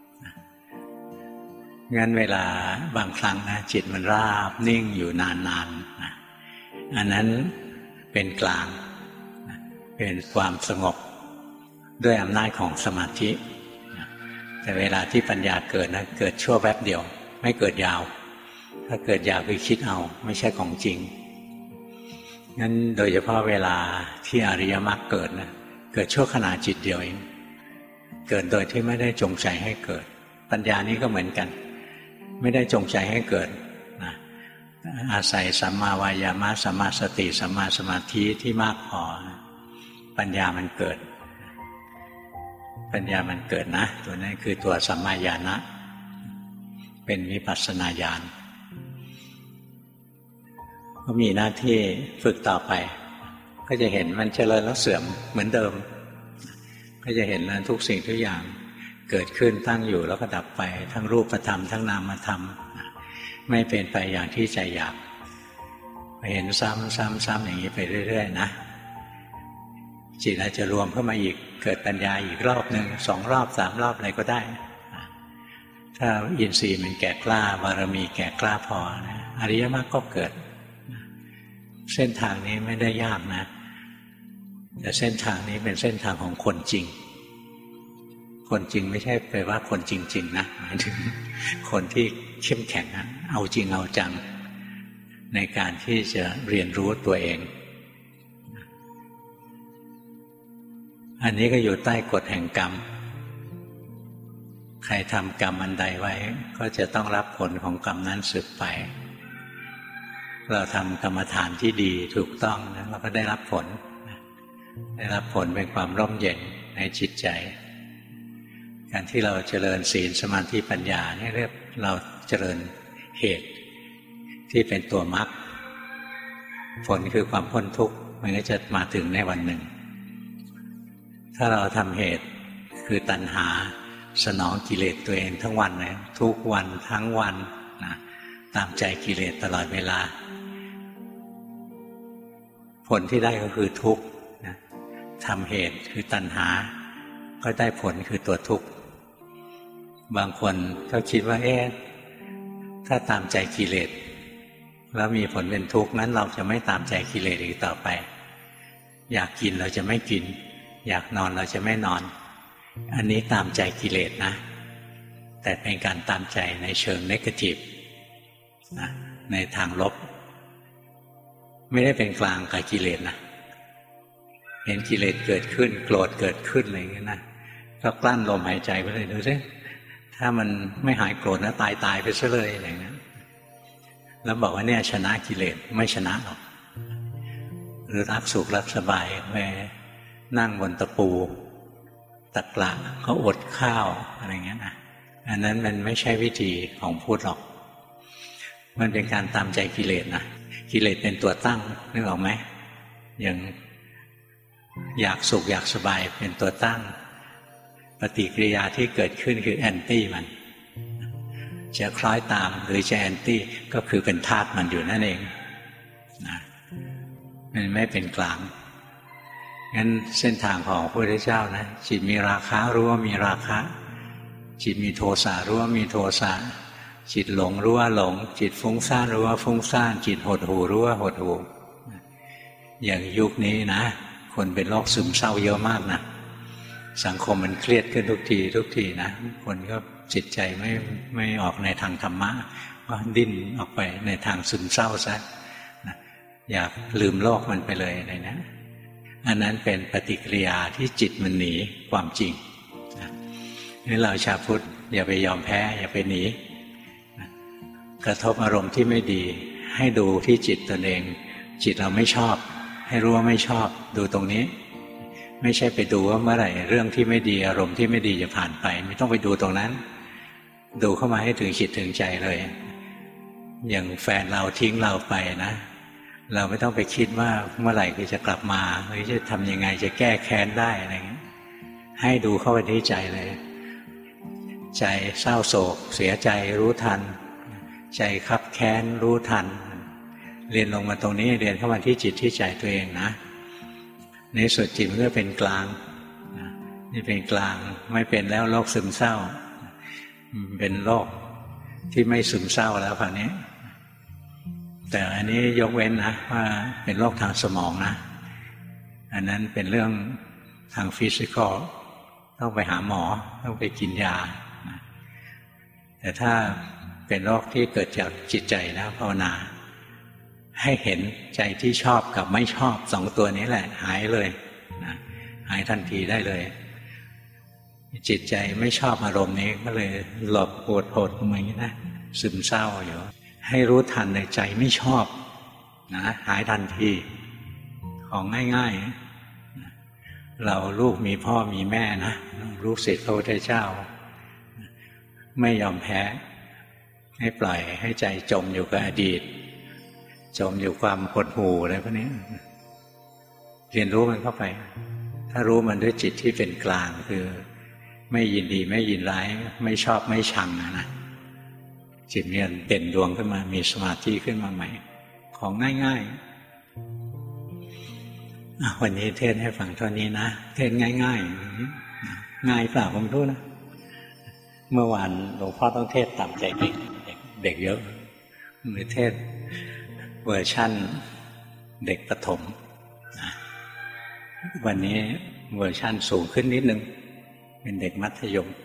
งั้นเวลาบางครั้งนะจิตมันราบนิ่งอยู่นานๆนะอันนั้นเป็นกลางเป็นความสงบด้วยอำนาจของสมาธิแต่เวลาที่ปัญญาเกิดนะเกิดชั่วแวบเดียวไม่เกิดยาวถ้าเกิดอยากไปคิดเอาไม่ใช่ของจริงงั้นโดยเฉพาะเวลาที่อริยมรรคเกิดนะเกิดชั่วขณะจิตเดียวเองเกิดโดยที่ไม่ได้จงใจให้เกิดปัญญานี้ก็เหมือนกันไม่ได้จงใจให้เกิดนะอาศัยสัมมาวายามะสัมมาสติสัมมาสมาธิที่มากพอปัญญามันเกิดปัญญามันเกิดนะตัวนั้นคือตัวสัมมาญาณะเป็นวิปัสสนาญาณก็มีหน้าที่ฝึกต่อไปก็จะเห็นมันเจริญแล้วเสื่อมเหมือนเดิมก็จะเห็นแล้วทุกสิ่งทุกอย่างเกิดขึ้นตั้งอยู่แล้วก็ดับไปทั้งรูปธรรมทั้งนามธรรมไม่เป็นไปอย่างที่ใจอยากเห็นซ้ำอย่างนี้ไปเรื่อยๆนะจิตอาจจะรวมเข้ามาอีกเกิดปัญญาอีกรอบหนึ่ง2 รอบ3 รอบอะไรก็ได้ถ้าอินทรีย์มันแก่กล้าบารมีแก่กล้าพอนะอริยมรรคก็เกิดเส้นทางนี้ไม่ได้ยากนะแต่เส้นทางนี้เป็นเส้นทางของคนจริงคนจริงไม่ใช่แปลว่าคนจริงๆนะหมายถึงคนที่เข้มแข็งเอาจริงเอาจังในการที่จะเรียนรู้ตัวเองอันนี้ก็อยู่ใต้กฎแห่งกรรมใครทำกรรมอันใดไว้ก็จะต้องรับผลของกรรมนั้นสืบไปเราทำกรรมฐานที่ดีถูกต้องนะเราก็ได้รับผลเป็นความร่มเย็นในจิตใจการที่เราเจริญศีลสมาธิปัญญานี่เรียกเราเจริญเหตุที่เป็นตัวมรรคผลคือความพ้นทุกข์มันก็จะมาถึงในวันหนึ่งถ้าเราทำเหตุคือตัณหาสนองกิเลสตัวเองทั้งวันนะทุกวันทั้งวันนะตามใจกิเลสตลอดเวลาผลที่ได้ก็คือทุกข์นะทำเหตุคือตัณหาก็ได้ผลคือตัวทุกข์บางคนก็คิดว่าถ้าตามใจกิเลสแล้วมีผลเป็นทุกข์นั้นเราจะไม่ตามใจกิเลสอีกต่อไปอยากกินเราจะไม่กินอยากนอนเราจะไม่นอนอันนี้ตามใจกิเลสนะแต่เป็นการตามใจในเชิงเนกาทีฟนะในทางลบไม่ได้เป็นกลางกับกิเลสนะเห็นกิเลสเกิดขึ้นโกรธเกิดขึ้นอะไรอย่างนี้นะก็กลั้นลมหายใจไปเลยดูสิถ้ามันไม่หายโกรธนะตายไปซะเลยอย่างนี้แล้วบอกว่าเนี่ยชนะกิเลสไม่ชนะหรอกหรือรักสุขรักสบายไปนั่งบนตะปูตะกละเขาอดข้าวอะไรเงี้ยนะอันนั้นมันไม่ใช่วิธีของพุทธหรอกมันเป็นการตามใจกิเลสนะกิเลสเป็นตัวตั้งนึกออกไหมอย่างอยากสุขอยากสบายเป็นตัวตั้งปฏิกิริยาที่เกิดขึ้นคือแอนตี้มันจะคล้อยตามหรือจะแอนตี้ก็คือเป็นธาตุมันอยู่นั่นเองนะมันไม่เป็นกลางงั้นเส้นทางของพระพุทธเจ้านะจิตมีราคะรู้ว่ามีราคะจิตมีโทสะรู้ว่ามีโทสะจิตหลงรู้ว่าหลงจิตฟุ้งซ่านรู้ว่าฟุ้งซ่านจิตหดหู่รู้ว่าหดหู่อย่างยุคนี้นะคนเป็นโรคซึมเศร้าเยอะมากนะสังคมมันเครียดขึ้นทุกทีนะคนก็จิตใจไม่ออกในทางธรรมะก็ดิ้นออกไปในทางซึมเศร้าซะนะอยากลืมโลกมันไปเลยอะไรนะอันนั้นเป็นปฏิกิริยาที่จิตมันหนีความจริงนี่เราชาวพุทธอย่าไปยอมแพ้อย่าไปหนีกระทบอารมณ์ที่ไม่ดีให้ดูที่จิตตนเองจิตเราไม่ชอบให้รู้ว่าไม่ชอบดูตรงนี้ไม่ใช่ไปดูว่าเมื่อไหร่เรื่องที่ไม่ดีอารมณ์ที่ไม่ดีจะผ่านไปไม่ต้องไปดูตรงนั้นดูเข้ามาให้ถึงจิตถึงใจเลยอย่างแฟนเราทิ้งเราไปนะเราไม่ต้องไปคิดว่าเมื่อไหร่จะกลับมาหรือจะทำยังไงจะแก้แค้นได้อะไรเงี้ยให้ดูเข้าไปที่ใจเลยใจเศร้าโศกเสียใจรู้ทันใจคับแค้นรู้ทันเรียนลงมาตรงนี้เรียนเข้ามาที่จิตที่ใจตัวเองนะในสุดจิตมันก็เป็นกลางนี่เป็นกลางไม่เป็นแล้วโรคซึมเศร้าเป็นโรคที่ไม่ซึมเศร้าแล้วคราวนี้แต่อันนี้ยกเว้นนะว่าเป็นโรคทางสมองนะอันนั้นเป็นเรื่องทางฟิสิกอลต้องไปหาหมอต้องไปกินยาแต่ถ้าเป็นโรคที่เกิดจากจิตใจนะภาวนาให้เห็นใจที่ชอบกับไม่ชอบสองตัวนี้แหละหายเลยนะหายทันทีได้เลยจิตใจไม่ชอบอารมณ์นี้ก็เลยหลบปวดโหดอย่างนี้นะซึมเศร้าอยู่ให้รู้ทันในใจไม่ชอบนะหายทันทีของง่ายๆเราลูกมีพ่อมีแม่นะลูกศิษย์พระพุทธเจ้าไม่ยอมแพ้ให้ปล่อยให้ใจจมอยู่กับอดีตจมอยู่ความหดหู่อะไรพวกนี้เรียนรู้มันเข้าไปถ้ารู้มันด้วยจิตที่เป็นกลางคือไม่ยินดีไม่ยินร้ายไม่ชอบไม่ชังนะจิตเรียนเด่นดวงขึ้นมามีสมาธิขึ้นมาใหม่ของง่ายๆวันนี้เทศให้ฟังเท่านี้นะเทศง่ายๆง่ายเปล่าผมรู้นะเมื่อวานหลวงพ่อต้องเทศต่ำใจเด็กเยอะมือเทศเวอร์ชั่นเด็กประถมนะวันนี้เวอร์ชั่นสูงขึ้นนิดนึงเป็นเด็กมัธยม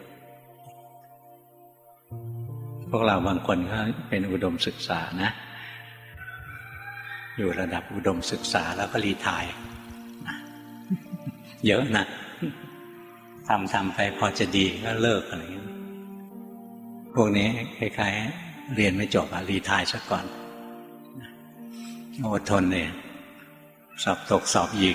พวกเราบางคนก็เป็นอุดมศึกษานะอยู่ระดับอุดมศึกษาแล้วก็รีไทร์นะเยอะนะทำไปพอจะดีก็เลิกอะไรอย่างนี้พวกนี้คล้ายๆเรียนไม่จบรีไทร์ซะก่อนอดทนเลยสอบตกสอบอีก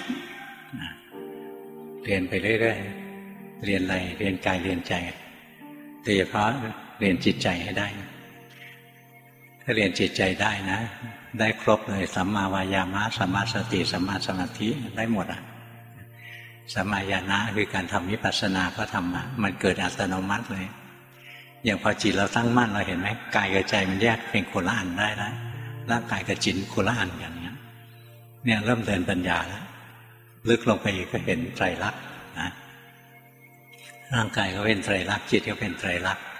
เรียนไปเรื่อยๆเรียนอะไรเรียนกายเรียนใจโดยเฉพาะเรียนจิตใจให้ได้ถ้าเรียนจิตใจได้นะได้ครบเลยสัมมาวายามะสัมมาสติสัมมาสมาธิได้หมดสัมมาญาณะคือการทำวิปัสสนาก็ทำมันเกิดอัตโนมัติเลยอย่างพอจิตเราตั้งมั่นเราเห็นไหมกายกับใจมันแยกเป็นคนละอันได้นะร่างกายกับจิตคนละอันอย่างนี้เนี่ยเริ่มเดินปัญญาแล้วลึกลงไปอีกก็เห็นไตรลักษณ์นะร่างกายก็เป็นไตรลักษณ์จิตก็เป็นไตรลักษณ์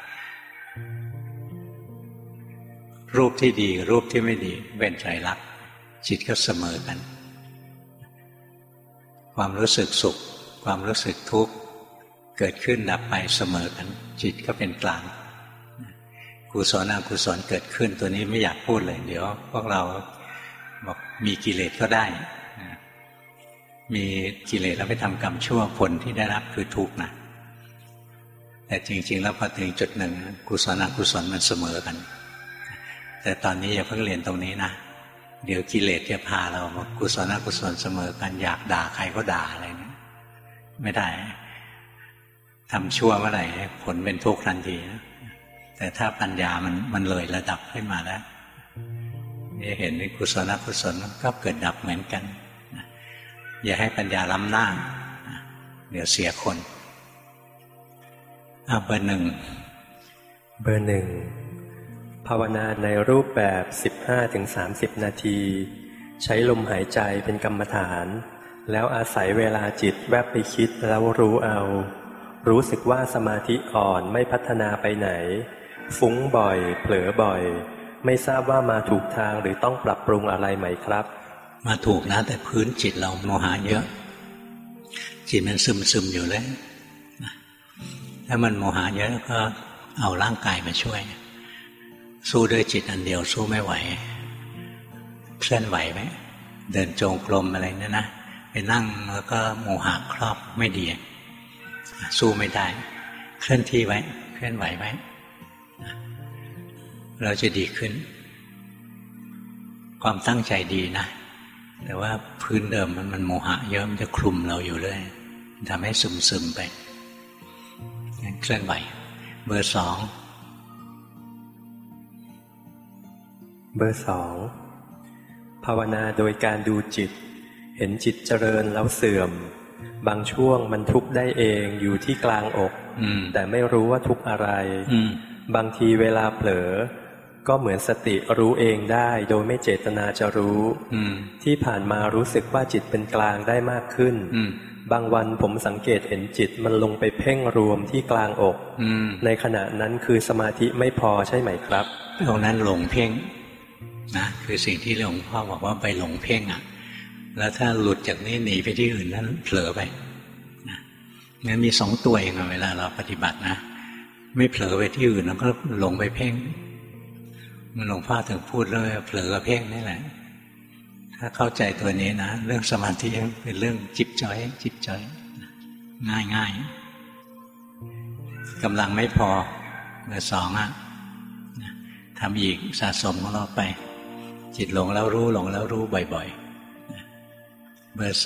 รูปที่ดีรูปที่ไม่ดีเป็นไตรลักษณ์จิตก็เสมอกันความรู้สึกสุขความรู้สึกทุกข์เกิดขึ้นดับไปเสมอกันจิตก็เป็นกลางกุศลอกุศลเกิดขึ้นตัวนี้ไม่อยากพูดเลยเดี๋ยวพวกเราบอกมีกิเลสก็ได้มีกิเลสแล้วไปทำกรรมชั่วผลที่ได้รับคือทุกข์นะแต่จริงๆแล้วพอถึงจุดหนึ่งกุศลอกุศลมันเสมอกันแต่ตอนนี้อย่าเพิ่งเรียนตรงนี้นะเดี๋ยวกิเลสจะพาเราบอกกุศลอกุศลเสมอกันอยากด่าใครก็ด่าอะไรเนี่ยไม่ได้ทำชั่วเมื่อไหร่ผลเป็นทุกข์ทันทีนะแต่ถ้าปัญญามันเลยระดับขึ้นมาแล้วนี่เห็นว่ากุศลอกุศลก็เกิดดับเหมือนกันอย่าให้ปัญญาล้ำหน้าเดี๋ยวเสียคนเบอร์หนึ่งภาวนาในรูปแบบ 15-30 นาทีใช้ลมหายใจเป็นกรรมฐานแล้วอาศัยเวลาจิตแวบไปคิดแล้วรู้เอารู้สึกว่าสมาธิอ่อนไม่พัฒนาไปไหนฟุ้งบ่อยเผลอบ่อยไม่ทราบว่ามาถูกทางหรือต้องปรับปรุงอะไรไหมครับมาถูกนะแต่พื้นจิตเราโมหะเยอะจิตมันซึมอยู่เลยถ้ามันโมหะเยอะก็เอาร่างกายมาช่วยสู้ด้วยจิตอันเดียวสู้ไม่ไหวเคลื่อนไหวไหมเดินจงกรมอะไรเนี่ยนะไปนั่งแล้วก็โมหะครอบไม่ดีสู้ไม่ได้เคลื่อนที่ไว้เคลื่อนไหวไว้เราจะดีขึ้นความตั้งใจดีนะแต่ว่าพื้นเดิมมันโมหะเยอะมันจะคลุมเราอยู่เลยทำให้ซึมไปเคลื่อนไหวเบอร์สองภาวนาโดยการดูจิตเห็นจิตเจริญแล้วเสื่อมบางช่วงมันทุกข์ได้เองอยู่ที่กลางอกแต่ไม่รู้ว่าทุกข์อะไรบางทีเวลาเผลอก็เหมือนสติรู้เองได้โดยไม่เจตนาจะรู้ที่ผ่านมารู้สึกว่าจิตเป็นกลางได้มากขึ้นบางวันผมสังเกตเห็นจิตมันลงไปเพ่งรวมที่กลางอกในขณะนั้นคือสมาธิไม่พอใช่ไหมครับตรงนั้นหลงเพ่งนะคือสิ่งที่หลวงพ่อบอกว่าไปหลงเพ่งแล้วถ้าหลุดจากนี้หนีไปที่อื่นนั้นเผลอไปนะงั้นมี2 ตัวเองเวลาเราปฏิบัตินะไม่เผลอไปที่อื่นแล้วก็หลงไปเพ่งมันหลวงพ่อถึงพูดเรื่องเผลอเพ่งนี่แหละถ้าเข้าใจตัวนี้นะเรื่องสมาธิเป็นเรื่องจิบจ้อยจิบจ้อยง่ายกำลังไม่พอเบอร์ 2ทำอีกสะสมของเราไปจิตหลงแล้วรู้หลงแล้วรู้บ่อยๆเบอร์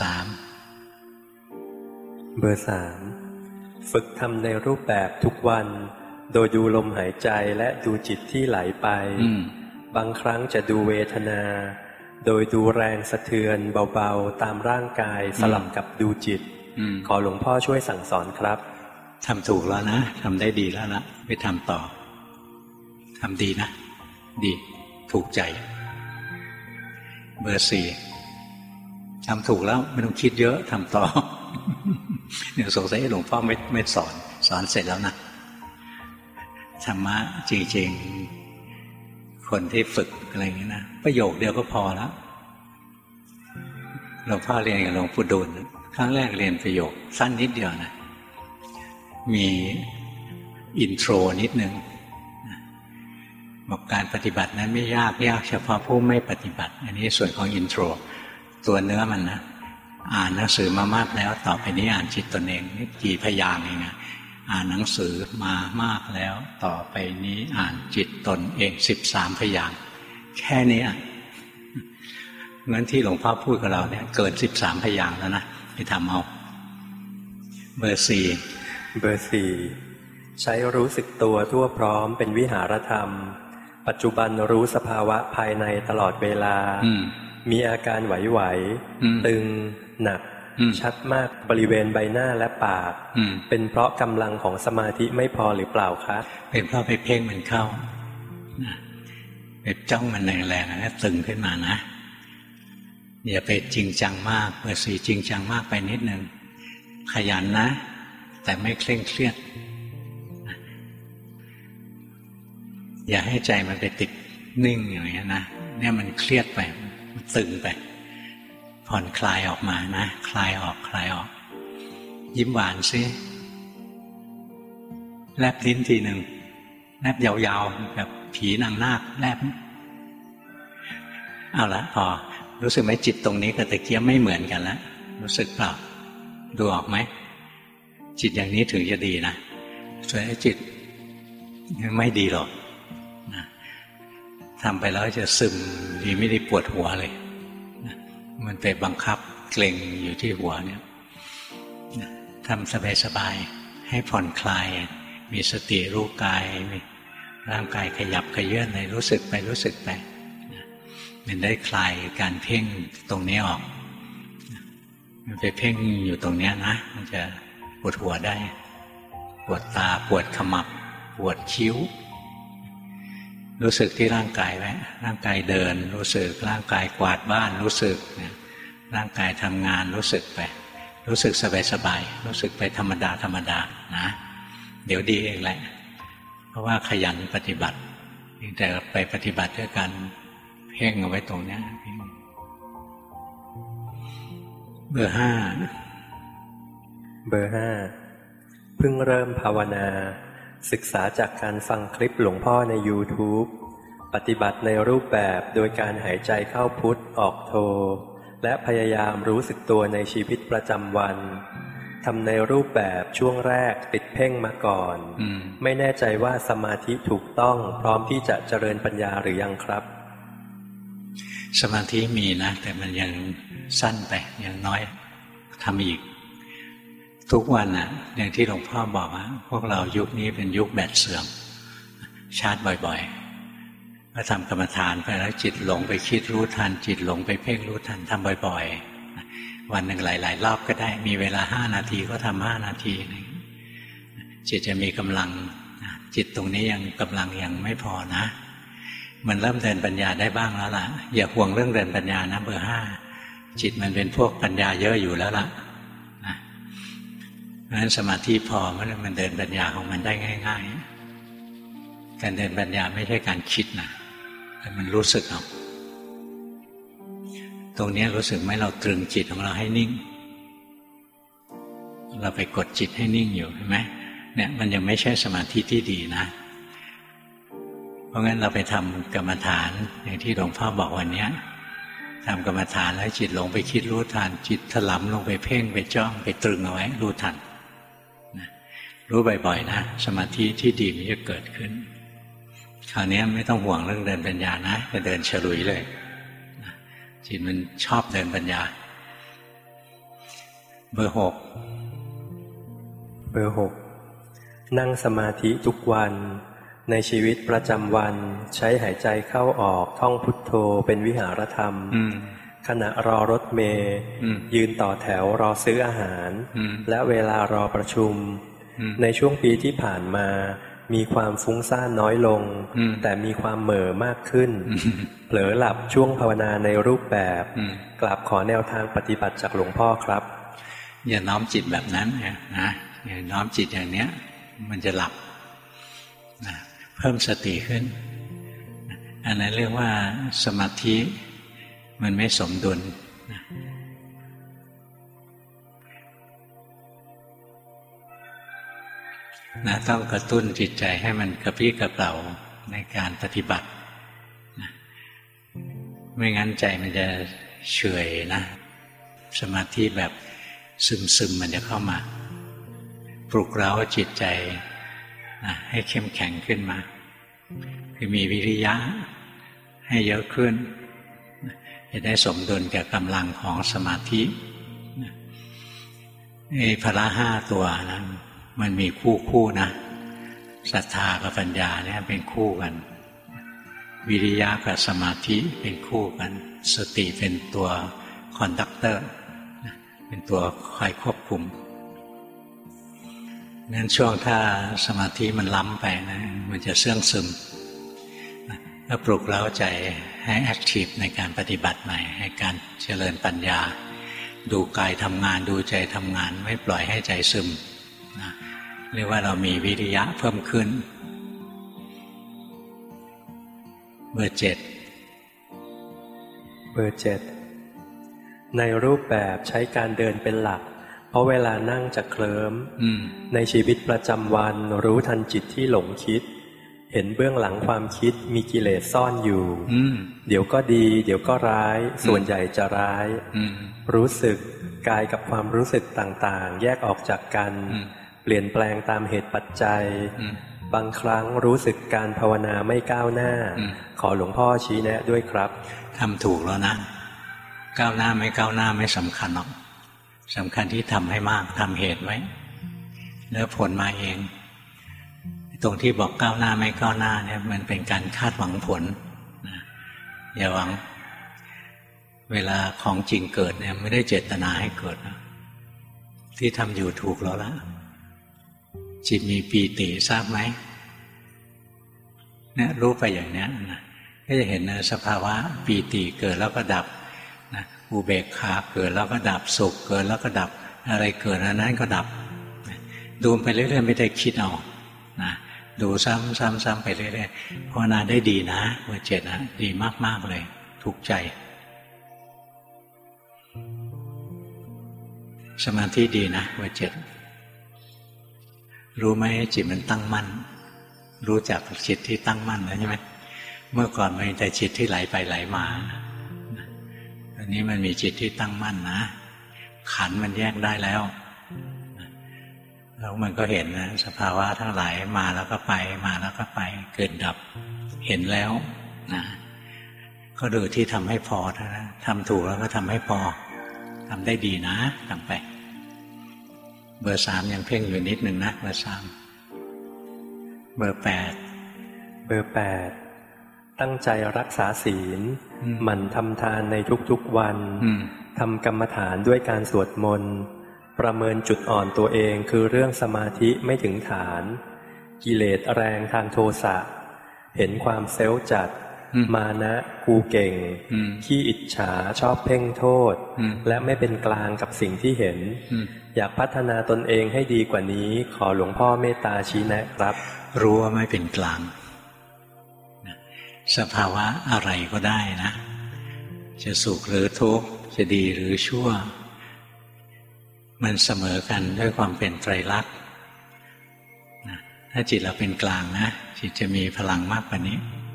3 ฝึกทำในรูปแบบทุกวันโดยดูลมหายใจและดูจิตที่ไหลไปบางครั้งจะดูเวทนาโดยดูแรงสะเทือนเบาๆตามร่างกายสลับกับดูจิตขอหลวงพ่อช่วยสั่งสอนครับทำถูกแล้วนะทำได้ดีแล้วนะไปทำต่อทำดีนะดีถูกใจเบอร์ 4ทำถูกแล้วไม่ต้องคิดเยอะทำต่อเดี๋ยวสงสัยหลวงพ่อไม่สอนเสร็จแล้วนะธรรมะจริงๆคนที่ฝึกอะไรอย่างนี้นะประโยคเดียวก็พอแล้วหลวงพ่อเรียนกับหลวงปู่ดูลครั้งแรกเรียนประโยคสั้นนิดเดียวนะมีอินโทรนิดนึงบอกการปฏิบัตินั้นไม่ยากเฉพาะผู้ไม่ปฏิบัติอันนี้ส่วนของอินโทรตัวเนื้อมันนะอ่านหนังสือมามากแล้วต่อไปนี้อ่านจิตตนเองนี่กี่พยางค์เองนะอ่านหนังสือมามากแล้วต่อไปนี้อ่านจิตตนเอง13พยางค์แค่นี้งั้นที่หลวงพ่อพูดกับเราเนี่ยเกิน13พยางค์แล้วนะไปทำเอาเบอร์ 4ใช้รู้สึกตัวทั่วพร้อมเป็นวิหารธรรมปัจจุบันรู้สภาวะภายในตลอดเวลามีอาการไหวๆตึงหนักชัดมากบริเวณใบหน้าและปากเป็นเพราะกำลังของสมาธิไม่พอหรือเปล่าคะเป็นเพราะไปเพ่งมันเข้าไปจ้องมันแรงๆแล้วตึงขึ้นมานะอย่าไปจริงจังมากเบอร์ 4จริงจังมากไปนิดนึงขยันนะแต่ไม่เคร่งเครียดอย่าให้ใจมันไปติดนิ่งอย่างนี้นะเนี่ยมันเครียดไปมันตึงไปผ่อนคลายออกมานะคลายออกยิ้มหวานซิแลบลิ้นทีหนึ่งแลบยาวๆแบบผีนางนาคแลบเอาละพอรู้สึกไหมจิตตรงนี้กับตะเกียบไม่เหมือนกันแล้วรู้สึกเปล่าดูออกไหมจิตอย่างนี้ถึงจะดีนะส่วนจิตไม่ดีหรอกนะทำไปแล้วจะซึมดีไม่ได้ปวดหัวเลยนะมันไปบังคับเกร็งอยู่ที่หัวเนี่ยนะทำสบายๆให้ผ่อนคลายมีสติรู้กายร่างกายขยับขยื่นเลยรู้สึกไปนะมันได้คลายการเพ่งตรงนี้ออกมันไปเพ่งอยู่ตรงนี้นะมันจะปวดหัวได้ปวดตาปวดขมับปวดคิ้วรู้สึกที่ร่างกายไว้ร่างกายเดินรู้สึกร่างกายกวาดบ้านรู้สึกร่างกายทำงานรู้สึกไปรู้สึกสบายรู้สึกไปธรรมดานะเดี๋ยวดีเองแหละเพราะว่าขยันปฏิบัติแต่ไปปฏิบัติด้วยการเพ่งเอาไว้ตรงนี้เบอร์ 5 เพิ่งเริ่มภาวนาศึกษาจากการฟังคลิปหลวงพ่อใน YouTube ปฏิบัติในรูปแบบโดยการหายใจเข้าพุทออกโทและพยายามรู้สึกตัวในชีวิตประจำวันทำในรูปแบบช่วงแรกติดเพ่งมาก่อนไม่แน่ใจว่าสมาธิถูกต้องพร้อมที่จะเจริญปัญญาหรือยังครับสมาธิมีนะแต่มันยังสั้นไปยังน้อยทำอีกทุกวันน่ะอย่างที่หลวงพ่อบอกว่าพวกเรายุคนี้เป็นยุคแบตเสื่อมชาร์จบ่อยๆก็ทำกรรมฐานไปแล้วจิตหลงไปคิดรู้ทันจิตหลงไปเพ่งรู้ทันทำบ่อยๆวันหนึ่งหลายๆรอบก็ได้มีเวลา5 นาทีก็ทำ5 นาทีจิตจะมีกำลังจิตตรงนี้ยังกำลังยังไม่พอนะมันเริ่มเดินปัญญาได้บ้างแล้วล่ะอย่าห่วงเรื่องเดินปัญญานะเบอร์ 5จิตมันเป็นพวกปัญญาเยอะอยู่แล้วล่ะเพราะฉะนั้นสมาธิพอมันเดินปัญญาของมันได้ง่ายๆการเดินปัญญาไม่ใช่การคิดนะแต่มันรู้สึกเอาตรงนี้รู้สึกไหมเราตรึงจิตของเราให้นิ่งเราไปกดจิตให้นิ่งอยู่เห็นไหมเนี่ยมันยังไม่ใช่สมาธิที่ดีนะเพราะงั้นเราไปทำกรรมฐานอย่างที่หลวงพ่อบอกวันนี้ทำกรรมฐานแล้วจิตหลงไปคิดรู้ทันจิตถลำลงไปเพ่งไปจ้องไปตรึงเอาไว้รู้ทันรู้บ่อยๆนะสมาธิที่ดีมันจะเกิดขึ้นคราวนี้ไม่ต้องห่วงเรื่องเดินปัญญานะจะเดินฉลุยเลยจิตมันชอบเดินปัญญาเบอร์ 6 นั่งสมาธิทุกวันในชีวิตประจำวันใช้หายใจเข้าออกท่องพุทโธเป็นวิหารธรรมขณะรอรถเมล์ยืนต่อแถวรอซื้ออาหารและเวลารอประชุมในช่วงปีที่ผ่านมามีความฟุ้งซ่านน้อยลงแต่มีความเหม่อมากขึ้นเผลอหลับช่วงภาวนาในรูปแบบกราบขอแนวทางปฏิบัติจากหลวงพ่อครับอย่าน้อมจิตแบบนั้นนะอย่าน้อมจิตอย่างเนี้ยมันจะหลับนะเพิ่มสติขึ้นอันนั้นเรียกว่าสมาธิมันไม่สมดุลนะต้องกระตุ้นจิตใจให้มันกระปรี้กระเปร่าในการปฏิบัตินะไม่งั้นใจมันจะเฉยนะสมาธิแบบซึมๆมันจะเข้ามาปลุกเร้าจิตใจนะให้เข้มแข็งขึ้นมาคือมีวิริยะให้เยอะขึ้นจะได้สมดุลกับกำลังของสมาธิพละ5ตัวนั้นมันมีคู่นะศรัทธากับปัญญาเนี่ยเป็นคู่กันวิริยะกับสมาธิเป็นคู่กันสติเป็นตัวคอนดักเตอร์เป็นตัวคอยควบคุมนั้นช่วงถ้าสมาธิมันล้ำไปนะมันจะเสื่องซึมก็ปลุกเร้าใจให้แอคทีฟในการปฏิบัติใหม่ให้การเจริญปัญญาดูกายทำงานดูใจทำงานไม่ปล่อยให้ใจซึมนะเรียกว่าเรามีวิริยะเพิ่มขึ้นเบอร์ 7 ในรูปแบบใช้การเดินเป็นหลักเพราะเวลานั่งจะเคลิ้มในชีวิตประจำวันรู้ทันจิตที่หลงคิดเห็นเบื้องหลังความคิดมีกิเลสซ่อนอยู่เดี๋ยวก็ดีเดี๋ยวก็ร้ายส่วนใหญ่จะร้ายรู้สึกกายกับความรู้สึกต่างๆแยกออกจากกันเปลี่ยนแปลงตามเหตุปัจจัยบางครั้งรู้สึกการภาวนาไม่ก้าวหน้าขอหลวงพ่อชี้แนะด้วยครับทำถูกแล้วนะก้าวหน้าไม่ก้าวหน้าไม่สำคัญหรอกสำคัญที่ทำให้มากทำเหตุไว้แล้วผลมาเองตรงที่บอกก้าวหน้าไม่ก้าวหน้าเนี่ยมันเป็นการคาดหวังผลนะอย่าหวังเวลาของจริงเกิดเนี่ยไม่ได้เจตนาให้เกิดนะที่ทำอยู่ถูกแล้วละจิตมีปีติทราบไหมเนี่ยรู้ไปอย่างนี้นะก็จะเห็นสภาวะปีติเกิดแล้วก็ดับนะอุเบกขาเกิดแล้วก็ดับสุขเกิดแล้วก็ดับอะไรเกิดอันนั้นก็ดับดูไปเรื่อยๆไม่ได้คิดเอานะดูซ้ำๆไปเรื่อยๆภาวนาได้ดีนะเบอร์ 7นะดีมากๆเลยถูกใจสมาธิดีนะเบอร์ 7รู้ไหมจิตมันตั้งมั่นรู้จักจิตที่ตั้งมั่นแล้วใช่ไหมเมื่อก่อนมันมีแต่จิตที่ไหลไปไหลมาอันนี้มันมีจิตที่ตั้งมั่นนะขันธ์มันแยกได้แล้วแล้วมันก็เห็นนะสภาวะทั้งหลายมาแล้วก็ไปมาแล้วก็ไปเกิดดับเห็นแล้วนะก็ดูที่ทำให้พอนะทำถูกแล้วก็ทำให้พอทำได้ดีนะทำไปเบอร์ 3ยังเพ่งอยู่นิดหนึ่งนะเบอร์ 3เบอร์ 8ตั้งใจรักษาศีลหมั่นทำทานในทุกๆวันทำกรรมฐานด้วยการสวดมนต์ประเมินจุดอ่อนตัวเองคือเรื่องสมาธิไม่ถึงฐานกิเลสแรงทางโทสะเห็นความเซลล์จัดมานะกูเก่งขี้อิจฉาชอบเพ่งโทษและไม่เป็นกลางกับสิ่งที่เห็นอยากพัฒนาตนเองให้ดีกว่านี้ขอหลวงพ่อเมตตาชี้แนะครับรู้ว่าไม่เป็นกลางสภาวะอะไรก็ได้นะจะสุขหรือทุกข์จะดีหรือชั่วมันเสมอกันด้วยความเป็นไตรลักษณ์ถ้าจิตเราเป็นกลางนะจิตจะมีพลังมากกว่านี้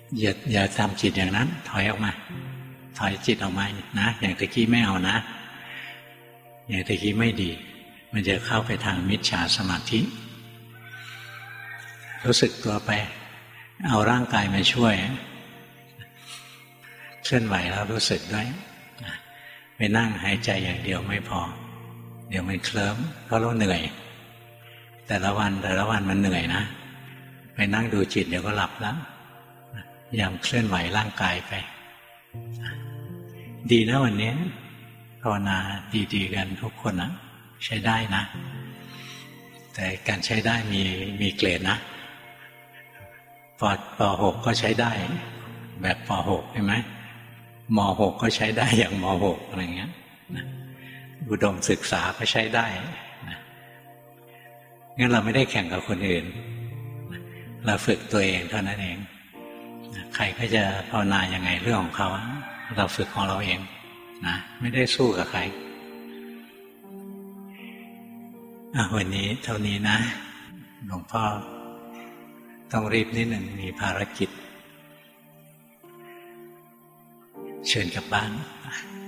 อย่าทำจิตอย่างนั้นถอยออกมาถอยจิตออกมานะอย่างตะกี้ไม่เอานะอย่างตะกี้ไม่ดีมันจะเข้าไปทางมิจฉาสมาธิรู้สึกตัวไปเอาร่างกายมาช่วยเคลื่อนไหวแล้วรู้สึกด้วยไปนั่งหายใจอย่างเดียวไม่พอเดี๋ยวมันเคลิ้มเพราะเราเหนื่อยแต่ละวันมันเหนื่อยนะไปนั่งดูจิตเดี๋ยวก็หลับแล้วพยายามเคลื่อนไหวร่างกายไปดีนะวันนี้ภาวนาดีๆกันทุกคนนะใช้ได้นะแต่การใช้ได้มีเกรดนะป.6 ก็ใช้ได้แบบป.6 ใช่ไหมม.6 ก็ใช้ได้อย่างม.6 อะไรเงี้ยอุดมศึกษาก็ใช้ได้งั้นเราไม่ได้แข่งกับคนอื่นเราฝึกตัวเองเท่านั้นเองใครก็จะภาวนายังไงเรื่องของเขาเราฝึกของเราเองนะไม่ได้สู้กับใครวันนี้เท่านี้นะหลวงพ่อต้องรีบนิดหนึ่งมีภารกิจเชิญกลับบ้าน